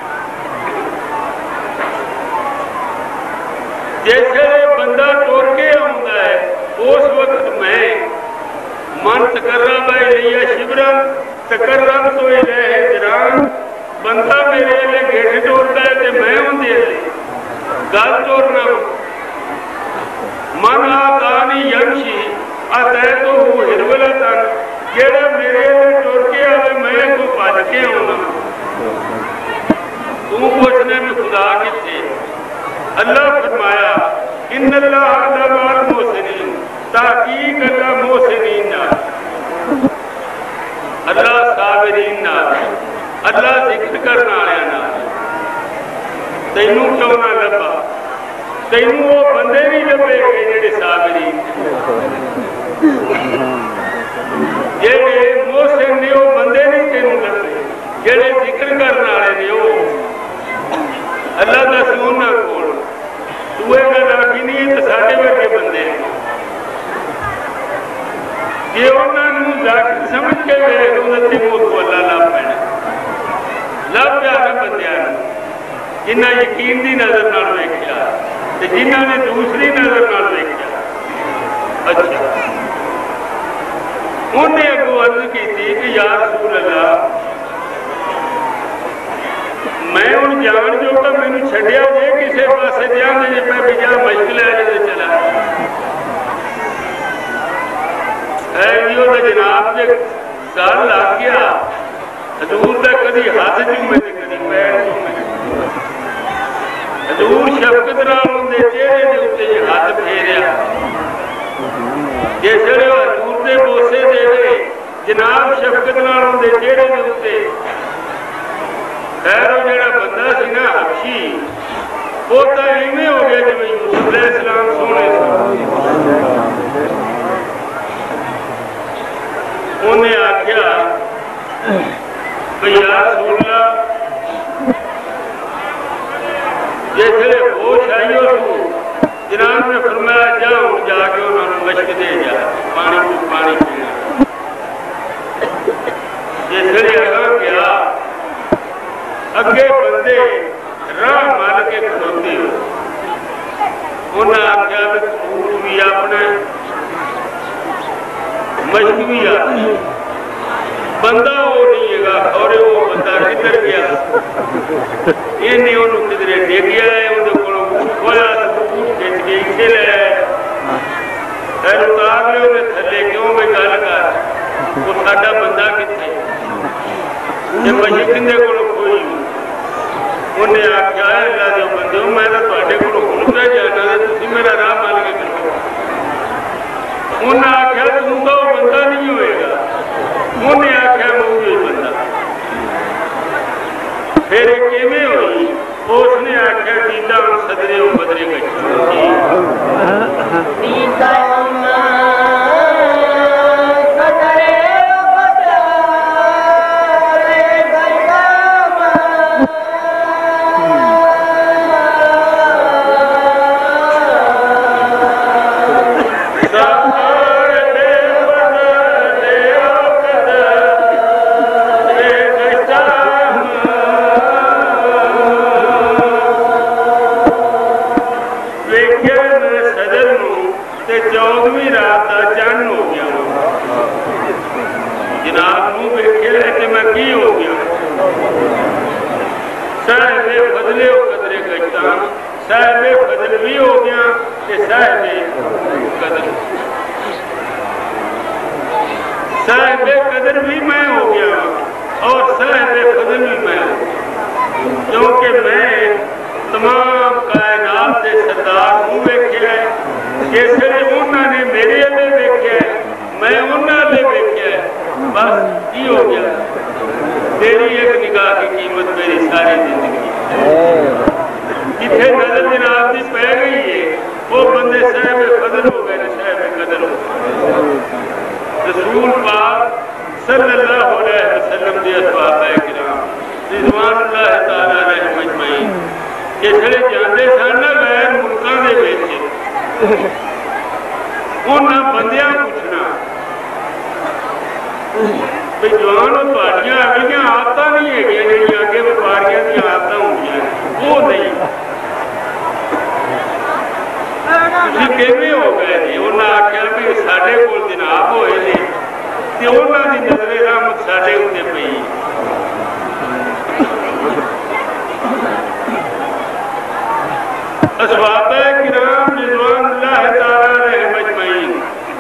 जैसे बंदा टुर के आउंदा है उस वक्त मैं मन तकर्रब इलैया शिबरन तकर्रब तो इलैहि ज़रान, बंदा मेरे लिए गिठ टोरदा है ते मैं उनदे लिए गल टोरना। मन आतानी यमशी अतै तो हिरवलतन, जेड़ा मेरे लिए टुर के आवे मैं को भज के आउंदा। तू पूछने में खुदा किथे, अल्लाह फरमाया इन्नल्लाह लमाल मोहसिनीन, ताकीक अल्लाह मोहसिनीन ना, अल्लाह साबिरीन ना, अल्लाह जिक्र करने वाले ना। तैनू क्यों ना लभा, तैनू वो बंदे नहीं लभे जेड़े साबिरीन, जेड़े मोहसिन ने वो बंदे नहीं तैनू लभे, जेड़े जिक्र करने वाले ने वो अल्लाह दा सुनना कोल तू ये गल आखी नहीं तो साडे वर्गे बंदे जे उन्होंने जाकर समझ के वेख उन्नति मौत को अल्लाह लभ पैना, लभ जाना बंदियां जिन्हें यकीन की नजर नाल वेख्या ते जिन्हां ने दूसरी नजर नाल वेख्या। अच्छा उन्हें अगों अर्ज की कि या रसूल अल्लाह मैं हूँ जान जोगा मैनू छड्या जे किसी पासे जाने जे मैं भी जा मुश्किल है जो चला है यो तो जनाब जे गल लग गया हजूर का कभी हाथ चूमे ते कभी पैर चूमे। हजूर शफकत नाल उनके चेहरे के उत्ते हाथ फेरिया, जिसले हजूर के बोसे देवे जनाब शफकत नाल उनके चेहरे के उत्ते खैर वो जो बंदा सी ना हबशी वो तो इवें हो गया जिवें यूसुफ अलैहिस्सलाम सोने उन्हें आख्या भई या रसूल अल्लाह जिसले होश आई उसको जनाब ने फरमाया जा हुण जाके उन्होंने मशक दे जा पानी पानी पीना। जिसले अगा गया अगे बंदे राह मल के खड़ोते हो, उन्हें आख्या तू भी अपने मशक भी आ बंदा वो नहीं है और वो बंदा किधर गया इन्हें उन्होंने किधरे डिगया है उन्हें खोया खिंच के इसे ले फिर उतार ले उन्हें थले क्यों मैं गल कर वो साडा बंदा किथे जे मशक किंदे कोलों खोई उन्हें आख्या अल्लाह दे बंदे मैं तो तुहाडे कोलों हुण पे जाना ते तुसीं मेरा राह मल के करो। उन्हें आख्या तू तो बंदा नहीं होएगा, उन्हें आख्या मैं वही बंदा। फिर किवें होई उसने आख्या दीदा सदरे बदरे गई क्योंकि मैं तमाम सानू वेख्या जिस वे उन्होंने मेरे अल्ले वेख्या मैं उन्होंने अल्ले वेख्या बस की हो गया तेरी एक निगाह की कीमत मेरी सारी जिंदगी जिथे नजर जनाब की पै गई है वो बंदे साहब फजल हो गए साहब कदर हो गए। रसूल पाक सल्लल्लाहु अलैहि वसल्लम के असहाबा किराम रिज़वानुल्लाह तआला अलैहिम अजमईन जिसले जाते सन ना गैर मुल्कों के विच उन्हां बंदियां पुछना भी जवान तुहाड़ियां अगलियां आदतां नहीं हैगियां जिहड़ियां अगे व्यापारियां दी आदतां होंदियां वो नहीं तुसीं किवें हो गए जी। उन्हां आख्या भी साडे कोल जनाब होए ने ते उन्हां दी नज़रे रहमत साडे उत्ते पई असहाबा किराम रिज़वानुल्लाह तआला अलैहिम अजमईन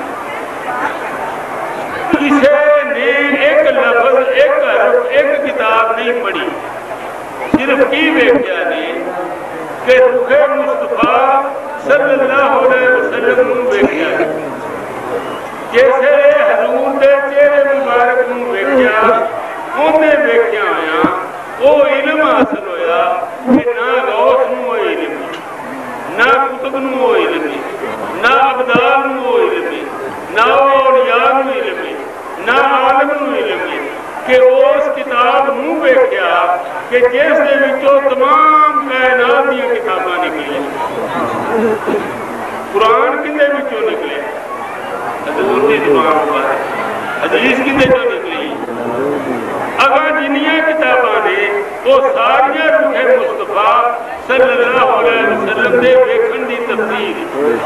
किसी ने एक लफ्ज एक हरफ एक किताब नहीं पढ़ी सिर्फ की वेख्या ने कि रुखे मुस्तफा सल्लल्लाहु अलैहि वसल्लम नूं वेख्या जैसे हजूर दे चेहरे मुबारक नूं वेख्या उन्हें वेख्या होया वो इल्म हासिल होया कि ना गौस नूं वो इल्म ना कुतुब नूं वो इल्म ना अब्दाल नूं वो इल्म ना औलिया नूं इल्म ना आलम नूं इल्म कि उस किताब नूं वेख्या कि जिस दे विचों तमाम कायनात दी किताबां निकलियां कुरान किंदे विचों निकले हजूर दी ज़ुबान पर हदीस किंदे चों निकली अगर जिन्नियां किताबां ने वो सारियां रुखे मुस्तफा सल्लल्लाहु अलैहि वसल्लम दे वेखण दी तफसीर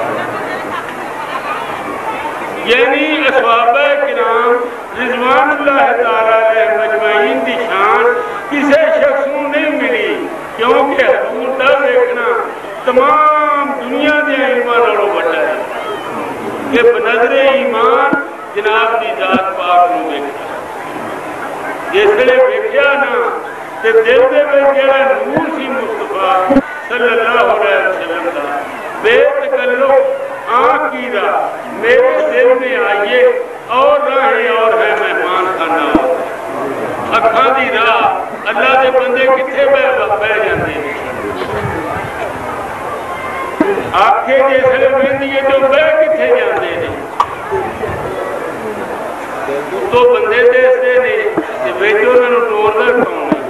यानी असहाबा किराम रिज़वानुल्लाह तआला अलैहिम अजमईन दी शान किसी शख्स नूं नहीं मिली क्योंकि हजूर दा वेखना तमाम दुनिया दे इल्मां नालों वड्डा है कि बनज़रे ईमान जनाब दी जात पाक नूं वेखना जिसले वेख्या ना ते दिल दे विच जिहड़ा नूर सी मुस्तफा सल्लल्लाहु अलैहि वसल्लम दा बेतकल्लुफ आँख की राह मेरे दिल में आइए और राहें और है मेहमान खाना अखा की राह अल्लाह के बंदे किथे बह जाते हैं आखे जिसले बहती है तो बह किथे जाते हैं तो बंदे दसते ने बेच उन्होंने टोरदा कौन है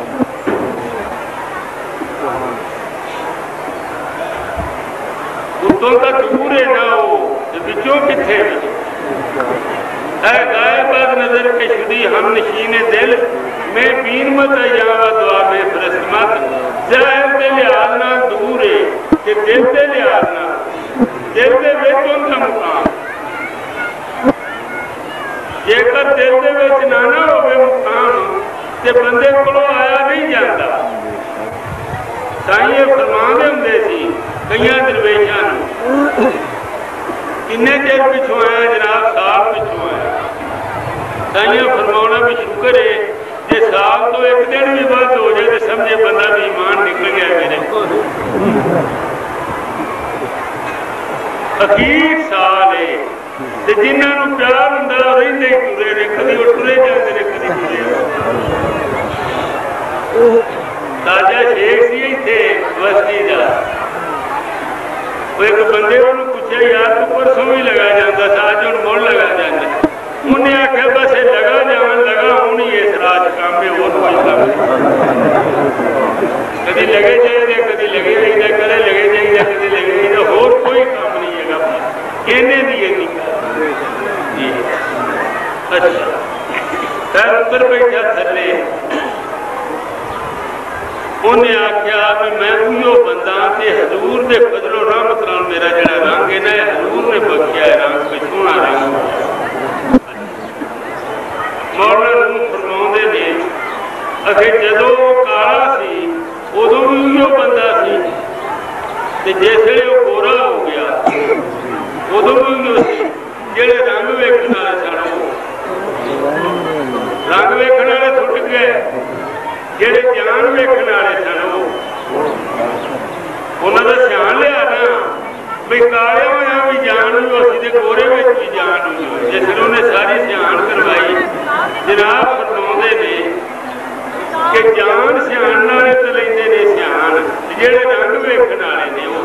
उतों तक दूर है ना वो बिचों किथे है गायबाद नजर के शुदी हम नशीने दिल में बीन मत यावा दुआ में फरस्त मत जाहिर दे लिहाज ना दूर है कि दिल दे लिहाज ना दिल दे विच उनका मुकाम जेकर दिल दे विच ना ना होवे मुकाम ते बंदे कोलों आया नहीं जाता साईं फरमांदे हुंदे सी कई दरवेशां किन्ने चेर पिछों आया जनाब साल पिछों आया साईं फरमाना भी शुक्र है जे साल तो एक दिन भी बंद हो जाए तो समझे बंदा भी ईमान निकल गया मेरे अखीर साल है ते जिन्हां नूं प्यार हुंदा रहिंदे टुरे ने कदी वो टुरे जांदे ने कदी टुरे ताजा शेख सी इत्थे बस्ती दा वो एक बंदे उन्होंने पूछा यार तू परसों भी लगा जाता था अज हम मुड़ लगा जाता उन्हें आख्या बस लगा जान लगा होनी इस राज काम में और कोई काम कभी लगे चाहिए कभी लगे जाइए कदे लगे जाइए कभी लगे जाइए होर कोई काम नहीं है कहने दिए नहीं अच्छा सर ऊपर बैठा थले उन्हें आख्या भी मैं उयो बंदा ते हजूर दे फजलो रहमत नाल मेरा जिहड़ा रंग है ना हजूर ने बख्शिया है रंग पे सोहना रंग मौलाना फरमाउंदे ने अखे जदों काला सी उदों भी उयो बंदा सी ते जिसले वो गोरा हो गया उदों भी उयो सी जिहड़े रंग वेखण वाले सन रंग वेखण वाले छुट गए जेड़े जान वेखण वाले सन उन्होंने ध्यान लिया ना काले होया भी जान हो असी गोरे में भी जान हो जिस उन्हें सारी सियाण करवाई जनाब फरमाउंदे ने कि जान सियाण नाले तो लेंदे ने सियाण जेड़े रंग वेखण वाले ने वो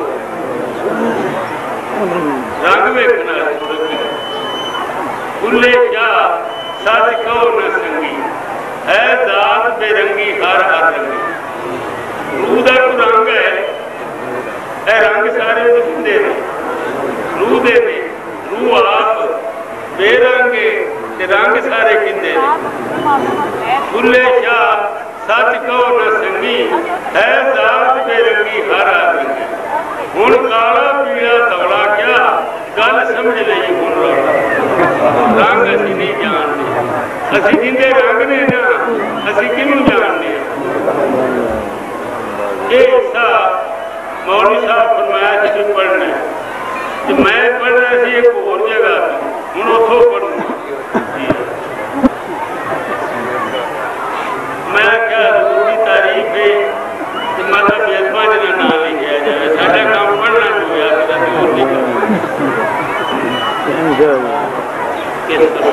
रंग वेखण वाले खुले क्या सच कहो न संगी है दात बेरंगी हर हर रंगी रूह का कोई रंग है ए रंग सारे दिखते ने रूह दे ने रूह आप बेरंगे ते रंग सारे किंदे ने खुले शाह सच कहो न संगी है दात बेरंगी हर हर रंगी हुण काला पीला धवला क्या गल समझ नहीं हुण रंग असी नहीं जानते असी जिंदे रंग ने ना असी किनू जानते ये हिस्सा मौलवी साहब फरमाया तुसीं पढ़ना तो मैं पढ़ना सी एक होर जगह हुण उत्थों पढ़ूंगा मैं क्या हजूर की तारीफ है तो माता बेदमा जी का नाम लिखा जाए साडा काम पढ़ना जो है कभी होर नहीं करना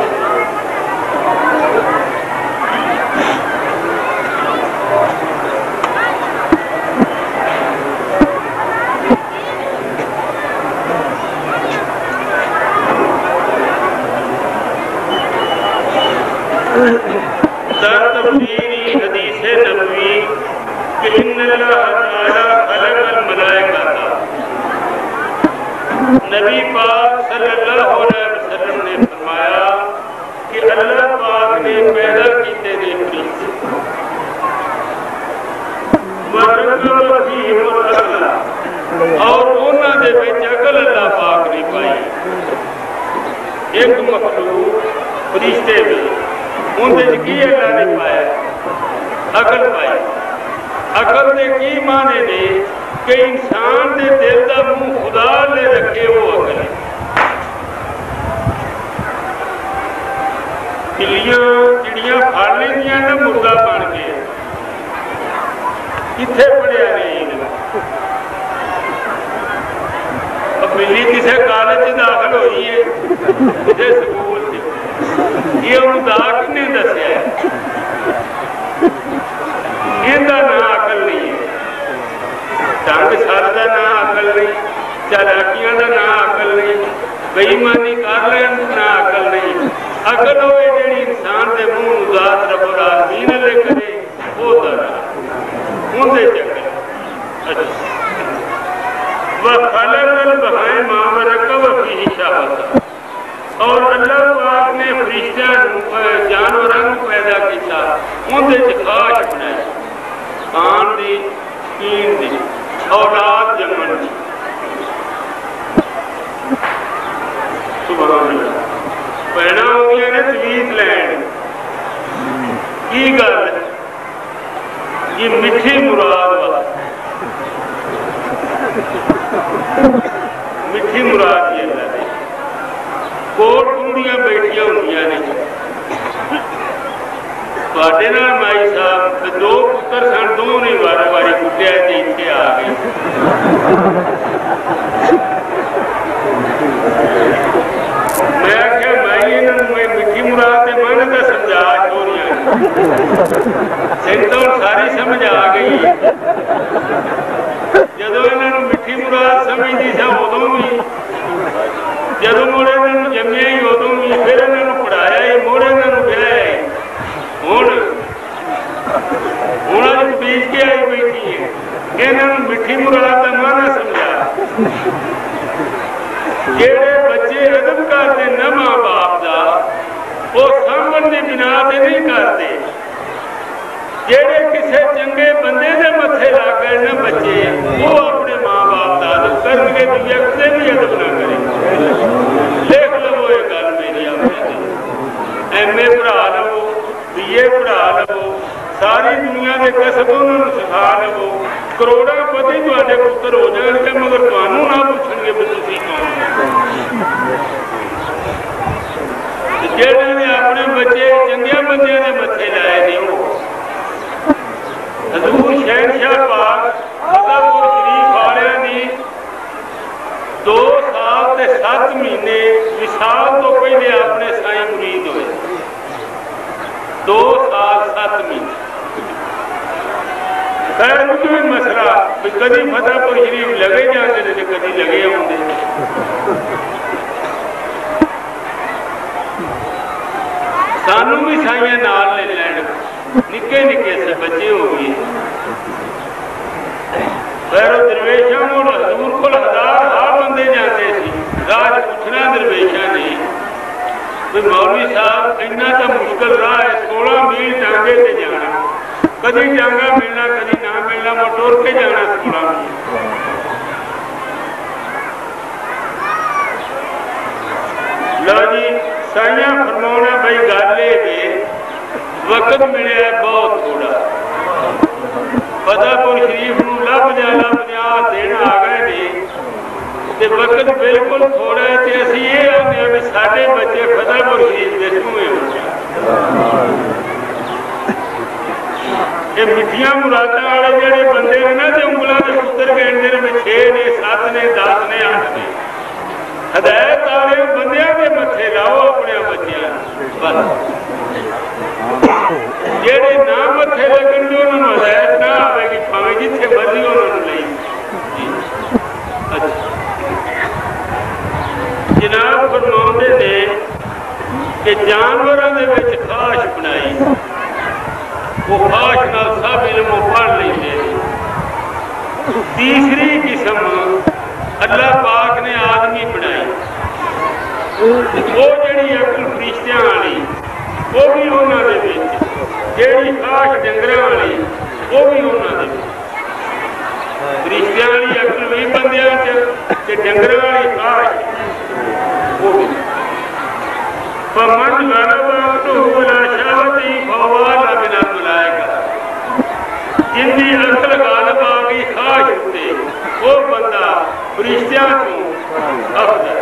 नबी पाक सल्लल्लाहु अलैहि वसल्लम ने फरमाया कि अल्लाह पाक ने पैदा किए ने फरिश्ते और उन्हां दे विच अकल अल्लाह पाक ने पाई एक मखलूक फरिश्ते भी उनदे च की अल्लाह ने पाया अकल पाई अकल दे की माने ने कि इंसान के दिल का मुंह खुदा ने रखे वो अकल बिल्लियां चिड़ियां फड़ लेंदियां ना मुर्गा बन के किथे पढ़िया नहीं बिल्ली किसी कॉलेज दाखिल हुई है किसी स्कूल से ये उन्होंने दाख ने दसिया इनका ना अकल नहीं है ढंग सर का ना अकल नहीं चालाकियां का ना अकल नहीं बेईमानी कर लेन ना अकल नहीं अकल होए जी इंसान के मुंह उदास रब्बुल आलमीन अल्लाह करे वो दरा उनदे चक्कर व खलकल बहाइमा व रकब फीही शाहवत और अल्लाह पाक ने फरिश्तियां जानवरां नूं पैदा किया उनदे च खाश बनाई खान दी पीन दी औलाद जमन दी सुभान अल्लाह भैन आउंदियां ने तवीज लैन की गल ये मिठी मुराद वा मिठी मुराद ही अल्लाह दी कोट कुड़ियां बैठियां होंदियां ने तुहाडे नाल माई साहब दो पुत्र सन दो ने वारी वारी कुटिया ते इत्थे आ गए मैं आख्या माई इन्हां मिठी मुराद दे मन दा समझा चोरियां सिंध तो सारी समझ आ गई जदों इन्हां मिठी मुराद समझदी सी उदों भी जदों मुड़ इन्हां जम्मिया ही उदों भी फिर इन्हां पढ़ाया ही मुड़ इन्हां ब्याया ही हुण हुण अज बीज के आई बैठी है इन्हां मिठी मुराद का माना समझा जेड़े बच्चे अदब करते न मां बाप का वो सामन की बिना से नहीं करते जेड़े किसी चंगे बंदे के मथे लग गए न बच्चे वो अपने मां बाप का अदब करके तो व्यक्ति भी अदब ना करे देख लो ये गल मेरी अपने एम ए पढ़ा लो बी ए पढ़ा लो सारी दुनिया के कसब उन्होंने सिखा लो करोड़ा पति तुहाडे पुत्र हो जाएंगे मगर तुहानू ना पूछणगे भी तुसीं कौन जेड़े ने अपने बच्चे चंगे बंदियां दे मथे लाए ने हजूर शहनशाह पाक फतेहपुर शरीफ वालियां दी दो महीने विसाल तो पहले अपने साईं मुरीद हुए, दो साल सत्त महीने। खैर कोई मसला भी कभी फतेहपुर शरीफ लगे जाते ने, कभी लगे आते। सानू भी साइयां नाल ले लैन, निके निके से बच्चे हो गए। खैर दरवेशा को हजूर को हजार हा बंदे जाते सी, राह पूछना दरवेशा ने भी मौलवी साहब इन्ना तो मुश्किल राह है, सोलह मील टांगे से जाना, कभी टांगा मिलना कभी ना मिलना, मोटोर के जाना सोलह मील। लो जी साइया फरमाना भाई गल ये वक्त मिले बहुत थोड़ा, फतेहपुर शरीफ नूं लभ जा लभ जा दिन आ गए ने ते वक्त बिल्कुल थोड़ा है। ते असीं ये आखदे हां भी साडे बच्चे फतेहपुर शरीफ दे चूहे हो। ये मिठियां मुरादां वाले जेहड़े बंदे ने ना, ते उंगलां दे पुत्तर गिणदे ने, छे ने सत्त ने दस ने अठ ने। हदायत वाले बंदियां दे मत्थे लाओ अपने बच्चियां बस, जेहड़े ना मत्थे लगणगे उन्हां नूं हदायत ना आवेगी, भावें जिथे मर्जी उन्हां नूं लई। जनाब फरमाउंदे ने कि जानवरां दे विच खाश बनाई, वो खाश नाल सब इल्म पढ़ लेंदे। तीसरी किस्म अल्लाह पाक ने आदमी बनाई, वो जिहड़ी अकल फरिश्तियां वाली वो भी उन्हां दे विच, जिहड़ी खाश डंगरां वाली वो भी उन्हां दे विच। फरिश्तियां वाली अकल भी बंदियां च ते डंगरां वाली खाश वो भी। फमन गलबतहु अला शहवतिही फहुव अला मिनल मलाइका, जिंदी अकल गालब आ गई खाश उत्ते वो बंदा फरिश्तियां तो अफजल।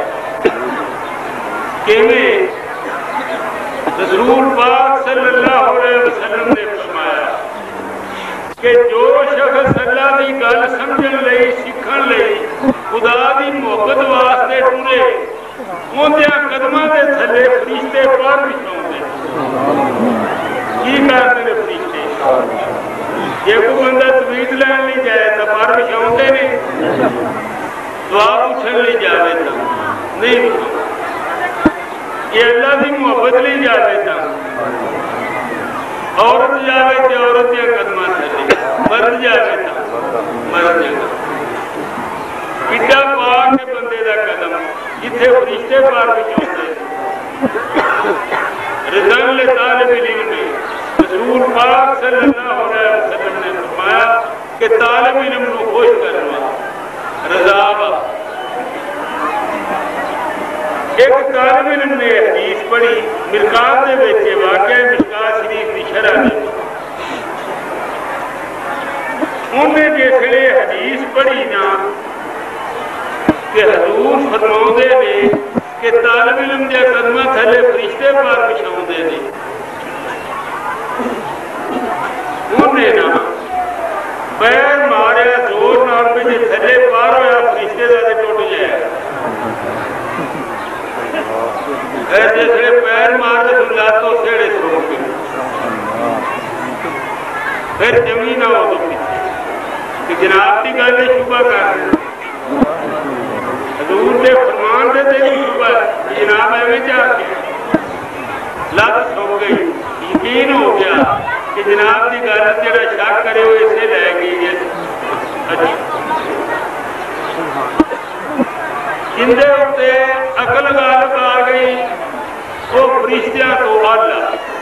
किवें रसूल पाक सल्लल्लाहु अलैहि वसल्लम ने फरमाया कि जो शख्स अल्लाह की गल समझण लई सीखण लई खुदा की मुहब्बत वास्ते टुरे, उहदियां कदमां दे थल्ले फरिश्ते पर विछाउंदे। की करदे ने फरिश्ते? जे कोई बंदा तवीज़ लैण लई जाए तो पर विछाउंदे ने, दुआ पुछण लई जावे तो नहीं विछाउंदे। ये अल्लाह की मुहब्बत लई जावे तो औरत जावे तो औरत दियां कदमां थल्ले, मर्द जावे तो मर्द दियां। किड्डा पाक है बंदे दा कदम जिथे फरिश्ते पर विछाउंदे। रिज़न ले तालिब इल्म में रसूल पाक सल्लल्लाहु अलैहि वसल्लम ने फरमाया कि तालिब इल्म को खुश करना रज़ा। एक तालिब इल्म ने हदीस पढ़ी, मिरकात दे विच वाक़या मिरकात शरीफ दी शरह दे उन्हें जिसले हदीस पढ़ी ना कि हजूर फरमाउंदे ने कि तालिब इल्म दे कदमां थल्ले फरिश्ते पर विछाउंदे ने, उन्हें ना पैर मारिया जोर नाल पे जे थल्ले पार होया फरिश्ते दा ते टुट जाएगा। फिर जिसले पैर मार दे फिर लातो सेड़े सो के फिर जमी ना हो तो कि जनाब की गल शुबा कर हजूर के फरमान दे ते शुबा जनाब एवं जाके लत सो गई, यकीन हो गया कि जनाब की गल जरा शक करे वो इसे लै गई है। जिंदे उत्ते अकल गालब आ गई वो फरिश्तियां तो आला,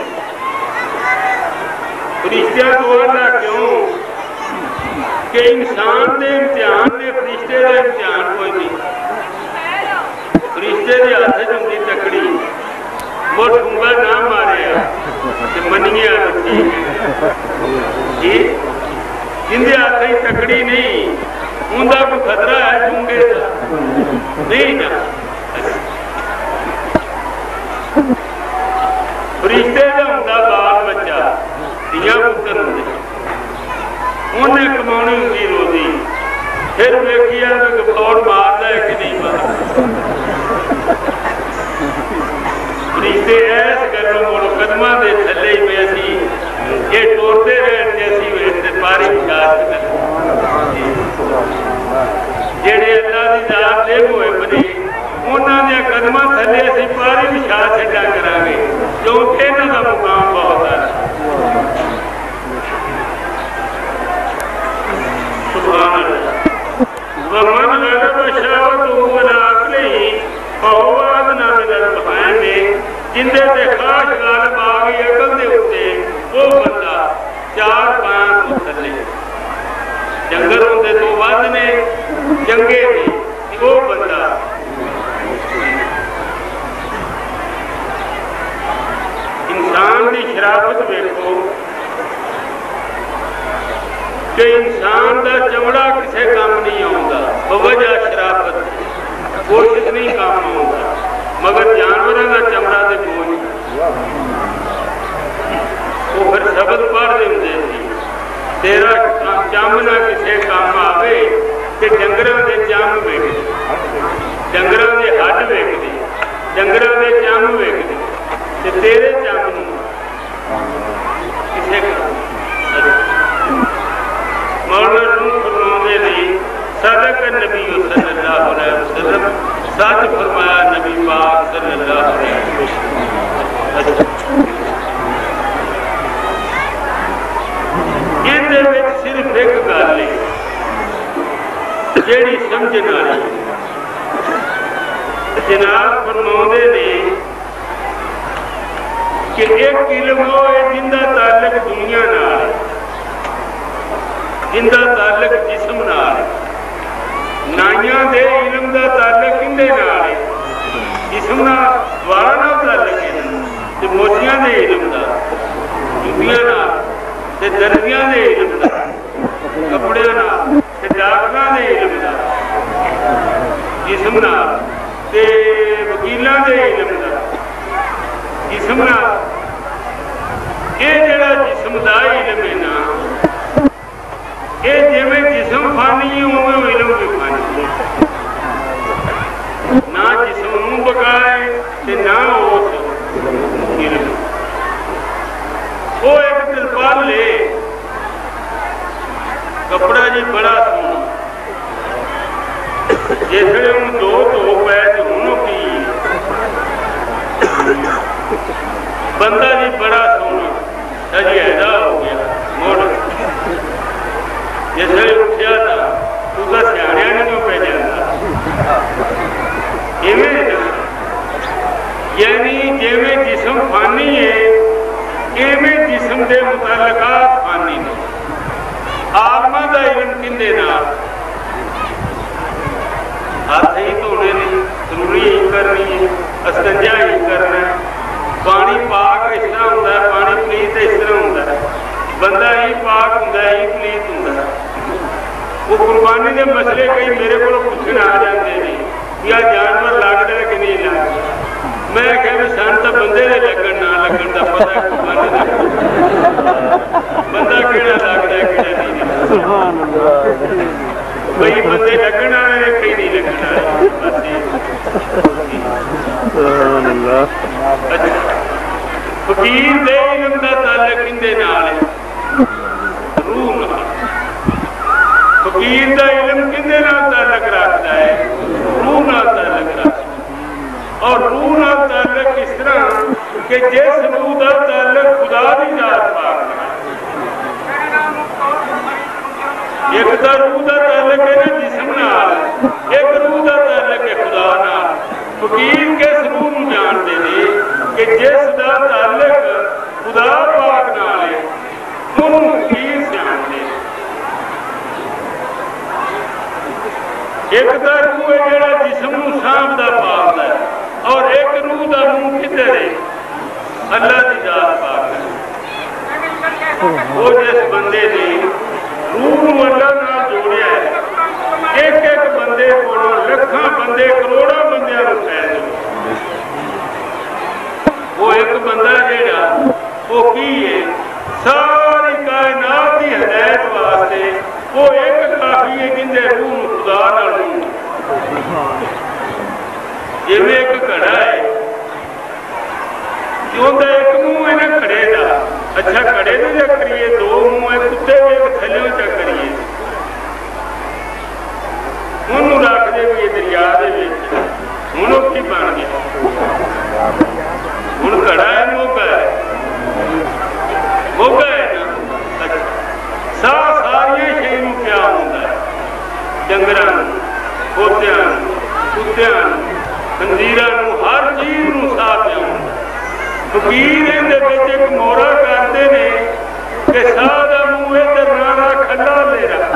फरिश्तियां तो आला क्यों कि इंसान के इम्तिहान ने फरिश्ते का इम्तिहान कोई नहीं। फरिश्ते के हाथ च हुंदी तकड़ी, वो ठूंगा ना मारिया ते मनिया ठीक है। जिंदे हाथ ही तकड़ी नहीं उनका कोई खतरा है ठूंगे नहीं ना। फरिश्ते का हुंदा बाल बच्चा दिया पुत्र होंगे, उन्हें कमानी होंगी रोजी, फिर वेखिया गफौड़ मारदा है कि नहीं मारदा। कदमां थले असीं पारी विछा छड्या करांगे क्योंकि इन्हां दा मुकाम बहुत है। सुभान अल्लाह। वमन गलब शहवतहु अला अक्लिही फहुव अदना मिनल बहाइम। जिंदे ते खास गालिब आ गई अकल दे उत्ते वो बंदा चार पांच तो थले जंगल होंदे तो वध ने चंगे ने वो बंदा इंसान की शराफत वेखो कि इंसान का चमड़ा किसी काम नहीं आता बवजह शराफत कोशिश नहीं काम आता मगर जानवरों का चमड़ा तो बोझ वो फिर शब्द पढ़ देंगे तेरा चम ना किसी काम आवे ते डंगरां दे चम वेखदे डंगरां दे हड्ड वेखदे डंगरां दे चम वेखदे ते तेरे चम नूं किसे मौलाना रूम फरमाते नहीं सदक नबी सल्लल्लाहु अलैहि वसल्लम सच फरमाया नबी पाक सल्लल्लाहु अलैहि वसल्लम। इहदे विच सिर्फ एक गल है जिहड़ी समझण वाली जनाब फरमाते ने कि एक इल्म हो जिंदा ताल्लुक दुनिया नाल जिंदा ताल्लुक जिस्म नाल नाइयां दे इल्म दा ताल्लुक किंदे नाल है जिस्म नाल द्वारा नाल ताल्लुक है ते मोतियां दे इल्म दा जुतियां नाल ते दर्जियां दे इल्म दा कपड़ियां नाल ते डाकरां दे इल्म दा जिस्म नाल ते वकीलां दे इल्म दा जिस्म नाल ये जेड़ा जिस्म दा इल्म है ना ये जिवें जिस्म फानी है उवें इल्म भी फानी है ना जिस्म नूं बकाए ते ना उस इल्म वो एक तिरपाल ले कपड़ा जी बड़ा सोहना जिसले हम दो धो पै तो हूं की बंदा जी बड़ा सोहना अजी ऐसा हो गया मुड़ जिसले उठा था उसका सियाणिया नहीं पै जाता इवें यानी जिवें जिस्म फानी है इवें जिस्म के मुतालकात फानी ने। आलमा का इल्म किंदे नाल हाथ ही धोने नहीं जरूरी ही करनी है अस्तंजा ही करना पानी पाक इस तरह होंदा है पानी पलीत इस तरह होंदा है बंदा ही पाक होंदा ही पलीत होंदा है। वो कुर्बानी के मसले कई मेरे को पूछण आ जाते हैं कि आ जानवर लगता है कि नहीं लगता मैं क्या सन तो बंदे ने लगन ना लगन का पता कुर्बानी का बंदा केड़ा लगता है केड़ा नहीं कई बंदे लगन वाले ने कई नहीं लगन वाले। फकीर दे इल्म दा ताल्लुक किंदे नाल है रूह नाल फकीर दा इल्म किंदे नाल ताल्लुक रखता है रूह नाल ताल्लुक रखता और रूह नाल ताल्लुक इस तरह कि जिस रूह दा ताल्लुक खुदा दी जात पाक एक दा रूह दा ताल्लुक है ना जिस्म नाल एक रूह दा ताल्लुक है खुदा नाल। फकीर किस रूह नूं जानदे ने कि जिस दा ताल्लुक खुदा पाक नाल है उहनूं फकीर जानदे। एक दा रूह है जिहड़ा जिस्म नूं सांभदा पालदा है और एक रूह दा मुंह किधर है अल्लाह दी जात पाक है। वो जिस बंदे ने रूह नूं अल्लाह नाल जोड़िया है एक एक बंदे कोलों लखां बंदे करोड़ां बंदियां नूं फैल वो एक बंदा जिहड़ा वो की है सारी कायनात की हदायत वास्ते वो एक काफी है जिंदे रूह नूं खुदा नाल जिवें एक घड़ा है जोंदा एक मुंह है ना घड़े का अच्छा घड़े नूं जे करिए दो मुंह है कुत्ते भी एक थल्लों च करिए उन्होंने रख दे भी दरिया दे विच ਹੁਣ ਉਹ ਕੀ ਬਣ ਗਿਆ? ਹੁਣ ਘੜਾ ਹੈ, ਮੋਗਾ ਹੈ, ਮੋਗਾ ਹੈ ਨਾ। ਸਾਹ ਸਾਰੀਆਂ ਸ਼ੈ ਨੂੰ ਪਿਆ ਹੁੰਦਾ ਹੈ, ਡੰਗਰਾਂ ਨੂੰ, ਪੋਤਿਆਂ ਨੂੰ, ਕੁੱਤਿਆਂ ਨੂੰ, ਖੰਜੀਰਾਂ ਨੂੰ, ਹਰ ਚੀਜ਼ ਨੂੰ ਸਾਹ ਪਿਆ ਹੁੰਦਾ। ਫਕੀਰ ਇਹਦੇ ਵਿੱਚ ਇੱਕ ਮੋਰਾ ਕਰਦੇ ਨੇ ਕਿ ਸਾਹ ਦਾ ਮੂੰਹ ਇੱਧਰ ਨਾ ਰੱਖ, ਅੱਲਾ ਲੇਰਾ।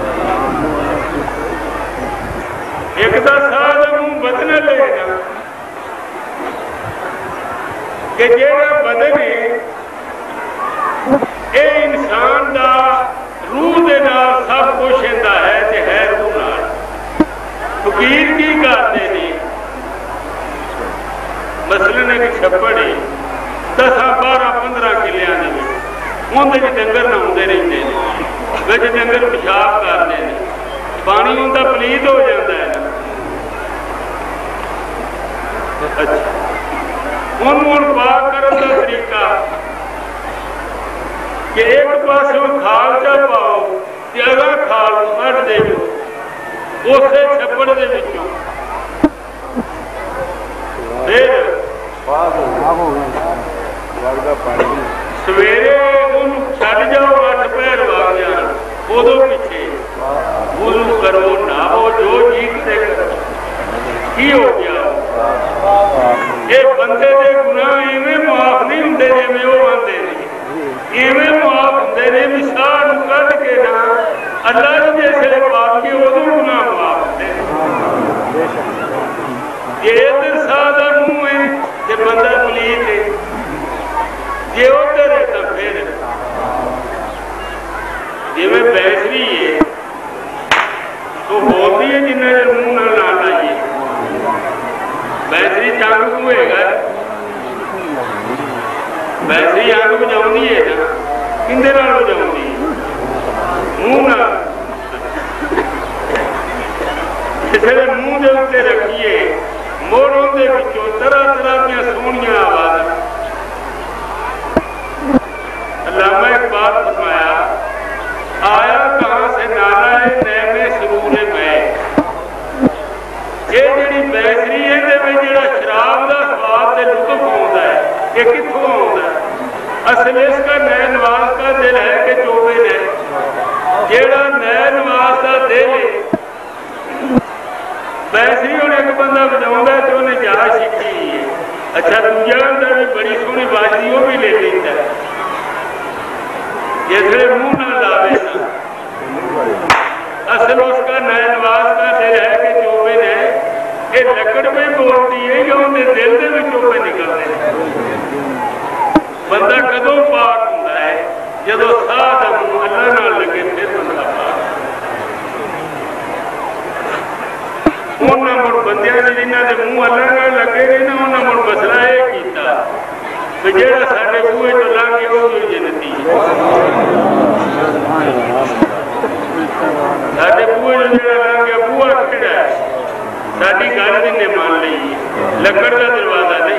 ਇੱਕ ਤਾਂ ਸਾਹ ਦਾ ਮੂੰਹ ਬਦਨ ਲੇਰਾ ਕਿ ਜਿਹੜਾ ਬਦਨ ਹੈ ਇਹ ਇਨਸਾਨ ਦਾ रूह दे नाल सब कुछ इंदा है ते है रूह नाल। फकीर की करते ने मसलन एक छप्पड़ है दसा बारह पंद्रह किलियां दे विच उहदे च डंगर नहाउंदे रहिंदे ने, विच डंगर पेशाब करदे ने, पानी उहदा पलीत हो जाता है। अच्छा उहनूं हुण पाक करन दा तरीका कि एक पासों खाल चा पाओ ते अगर खाल कढ़ देवो उसे छप्पड़ दे विचों, फिर सवेरे उहनूं छड्ड जाओ अठ पैर वाग जाण, उदों पिछे वुज़ू करो, नहाओ, जो जीत से की हो गया। ये बंदे दे गुनाह इवें माफ नहीं हुंदे जिवें ओह आंदे ने, इवें माफ होंदे ने भी साह नूं कढ के ना अल्लाह ने जिसले पाक के उदों गुनाह माफ होंदे ने। जे इधर साह दा मूँह है जे बंदा पलीत है, जे उधर है तो फिर जिवें बैसरी है तो बोलती है जिन्ना चर मूँह नाल ना लाइए, बैसरी तंग होएगा, बैसरी अग बुझाउंदी है ना, किंदे नाल बुझाउंदी मूँह नाल। जिसले मूँह दे उत्ते रखिए मोरों दे विचों तरह तरह दी सोहणियां आवाज़ां। अल्लामा इकबाल फरमाया आया कहाँ से नाला है नैमे सुरूर मैं। ये जिहड़ी बैसरी है इहदे विच जिहड़ा शराब दा स्वाद ते लुत्फ आउंदा है, ये कित्थों आउंदा है? असल इसका नए नवाज का दिल है कि चोबे ने जेड़ा नए नवाज का दिल है। वैसे ही एक बंदा बजाउंदा तो उन्हें जा सीखी है। अच्छा दूजा होंदा भी बड़ी सोहनी बाजी वो भी ले लेंदा है, जिसले मुंह ना लावे ना। असल उसका नए नवाज का दिल है कि चोबे ने ये लकड़ में बोलती है कि उन्हें दिल के भी चोबे निकलते हैं। बंदा कदों पाक होंदा है जदों साह दा मूँह अल्लाह नाल लगे, फिर बंदा पाक। उन्हां मुड़ बंदियां ने जिन्हां दे मूँह अल्लाह नाल लगे ने ना उन्हां मुड़ मसला ये कीता कि जेड़ा साडे बूहे तो लंघ गया वो भी जन्नती है। साडे बूहे तो जेड़ा लंघ गया बूहा किहड़ा है? साडी गल जिन्ने मान लई लकड़ दा दरवाजा नहीं,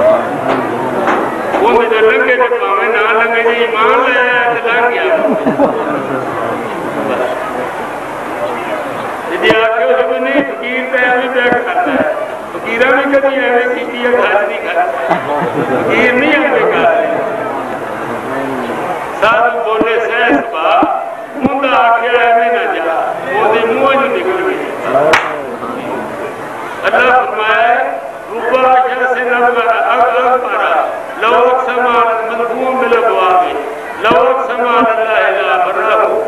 वो जो लंघे तो भावे ना लंघे, जी ईमान लाया तो लंघ गया। जी आखे उस नहीं फकीर तो एवं प्या करता है, फकीर भी कभी एवं की खर्च नहीं करता, फकीर नहीं एवं करते। साधु बोले सह सभा मुंडा आख्या एवं ना जा, वो मुँह च निकल गई। अल्लाह फरमाया रूपा आशा से नब अग अग पारा लौक समान मधुम बिलगवावे लौक समान अल्लाह ला बरहु।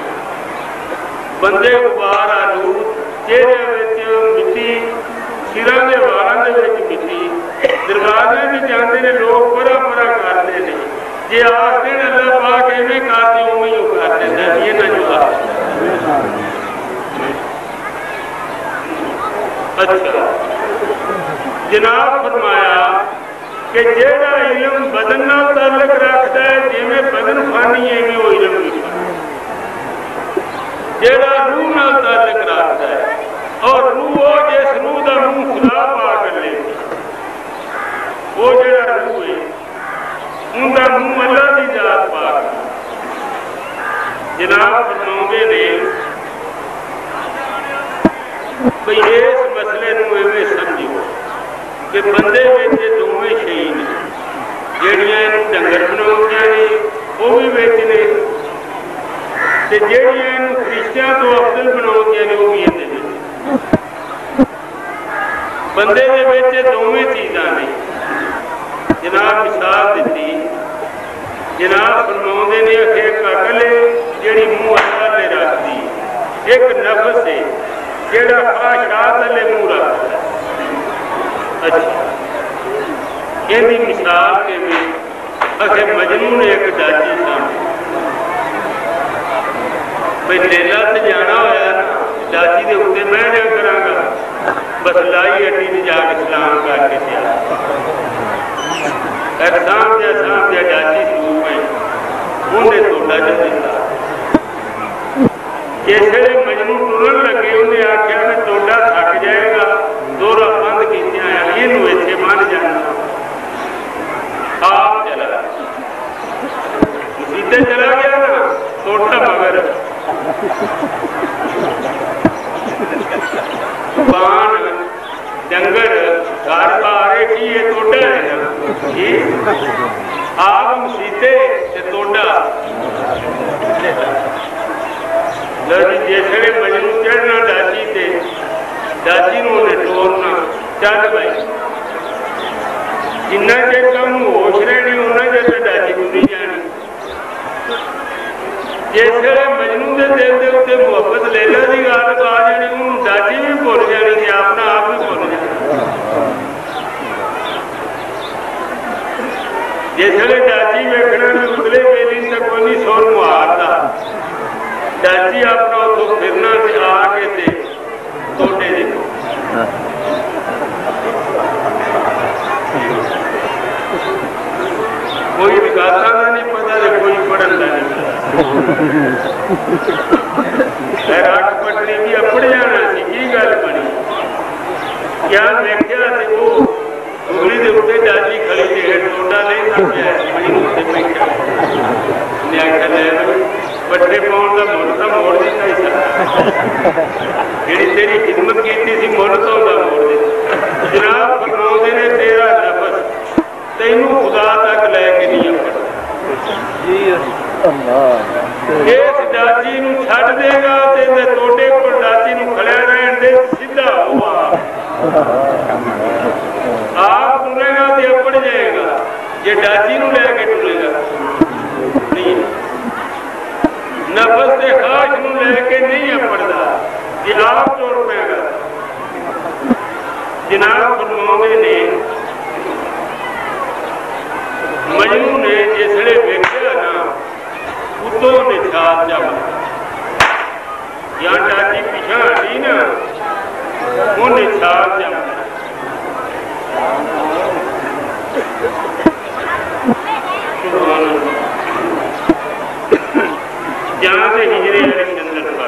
बंदे उबार आलू चेहरे विच मिट्टी, सिरां दे वारां दे विच मिट्टी, दरवाजे भी जाते ने लोग परा परा करते हैं। जे आखते हैं अल्लाह पाक इवें करते उवें ही कर देंदा है, ये ना जवाब। अच्छा जनाब फरमाया कि जेड़ा इलम बदन नाल ताल्लुक रखता है जिवें बदन फानी है इवें वो इलम भी फानी। जेड़ा रूह नाल ताल्लुक रखता है और रूह वो जिस रूह दा मुंह खुदा पा कर ले, वो जेड़ा रूह है उनका मुंह अल्लाह की जात पा कर। जनाब फरमाउंदे ने भई इस मसले नूं इवें समझो कि बंदे विच दोवें शई ने, ਜਿਹੜੀਆਂ ਇਹਨੂੰ ਡੰਗਰ ਬਣਾਉਂਦੀਆਂ ਨੇ ਉਹ ਵੀ ਵਿੱਚ ਨੇ, ਤੇ ਜਿਹੜੀਆਂ ਇਹਨੂੰ ਫਰਿਸ਼ਤਿਆਂ ਤੋਂ ਅਫਜ਼ਲ ਬਣਾਉਂਦੀਆਂ ਨੇ ਉਹ ਵੀ ਇਹਦੇ ਵਿੱਚ। ਬੰਦੇ ਦੇ ਵਿੱਚ ਦੋਵੇਂ ਚੀਜ਼ਾਂ ਨੇ। ਜਨਾਬ ਮਿਸਾਲ ਦਿੱਤੀ, जनाब फरमाउंदे ने कि एक अकल है जिहड़ी मूँह अल्लाह ले रखदी, एक नफ्स है जिहड़ा ख्वाहिशात अल्ले मूँह रखदा। अच्छा इहदी मिसाल के भी अखे मजनू ने एक डाची सामने भाई लेला ते जाना होया ना, डाची दे उत्ते बह जा करांगा, बस लाई अड्डी ते जाके सलाम करके दिया एहसान दिया साम दिया डाची सूप है उन्हें तोड़ा जो दिता। जिसले मजनू टुरन लगे उन्हें आख्या मैं तोड़ा थक जाएगा, दोहरा बंद कीतिया इनू इत्थे बन जाना। आप चला सीधे चला गया ना, तोड़ा मगर पान डंगर घर बारे की ये तोड़ा है ना जी, आलम सीधे ते तोड़ा जिसले मजनू चढ़ना डाची ते डाची नूं उन्हें तोड़ना चल भाई, जिन्ना चेर कम होश रहनी उन्ना चेर डाची टुरी जानी। जिसले मजनू के दिल के उत्ते मुहब्बत लेला की आदत आ जानी, उन्होंने डाची भी भुल जानी ते अपना आप भी भुल जाना। जिसले डाची वेखना भी उतले वेली तक कोई सुर मारता, डाची अपना उतो फिरना ते आके ते तोड़े देखो। कोई विकासा का नहीं पता तो कोई पढ़न का नहीं पता। अठ पटनी भी अपड़ जाना सी की गल बनी, क्या देखा तो वो उंगली के उत्ते डाची खड़ी ते टोडा नहीं थकिया मजनू उत्ते बैठा ने आख्या ले बट्ठे पाउण दा मुल तां मोड़ दिता ही सा, जिहड़ी तेरी खिदमत कीती सी मुल तां ओहदा मोड़ दिता। जनाब फरमाउंदे ने तेरा नफ्स तैनू खुदा तक लैके नहीं अपना इस डाची नूं छड्ड देगा ते तोड़े कोल डाची नूं खड़िया रहण दे, सीधा हुआ आप टुरेगा तो अपड़ जाएगा, जे डाची नूं लैके टुरेगा नहीं। नफस के खाश नूं लैके नहीं अपड़दा, जे आप तुर पेगा। जनाब फरमाउंदे ने मजनू ने जिसले वेख्या ना उतों ने छाल जम या डाची पिछा हटी ना उन्हें छाल जम जहाँ से हिजरे वाले चंद्र पर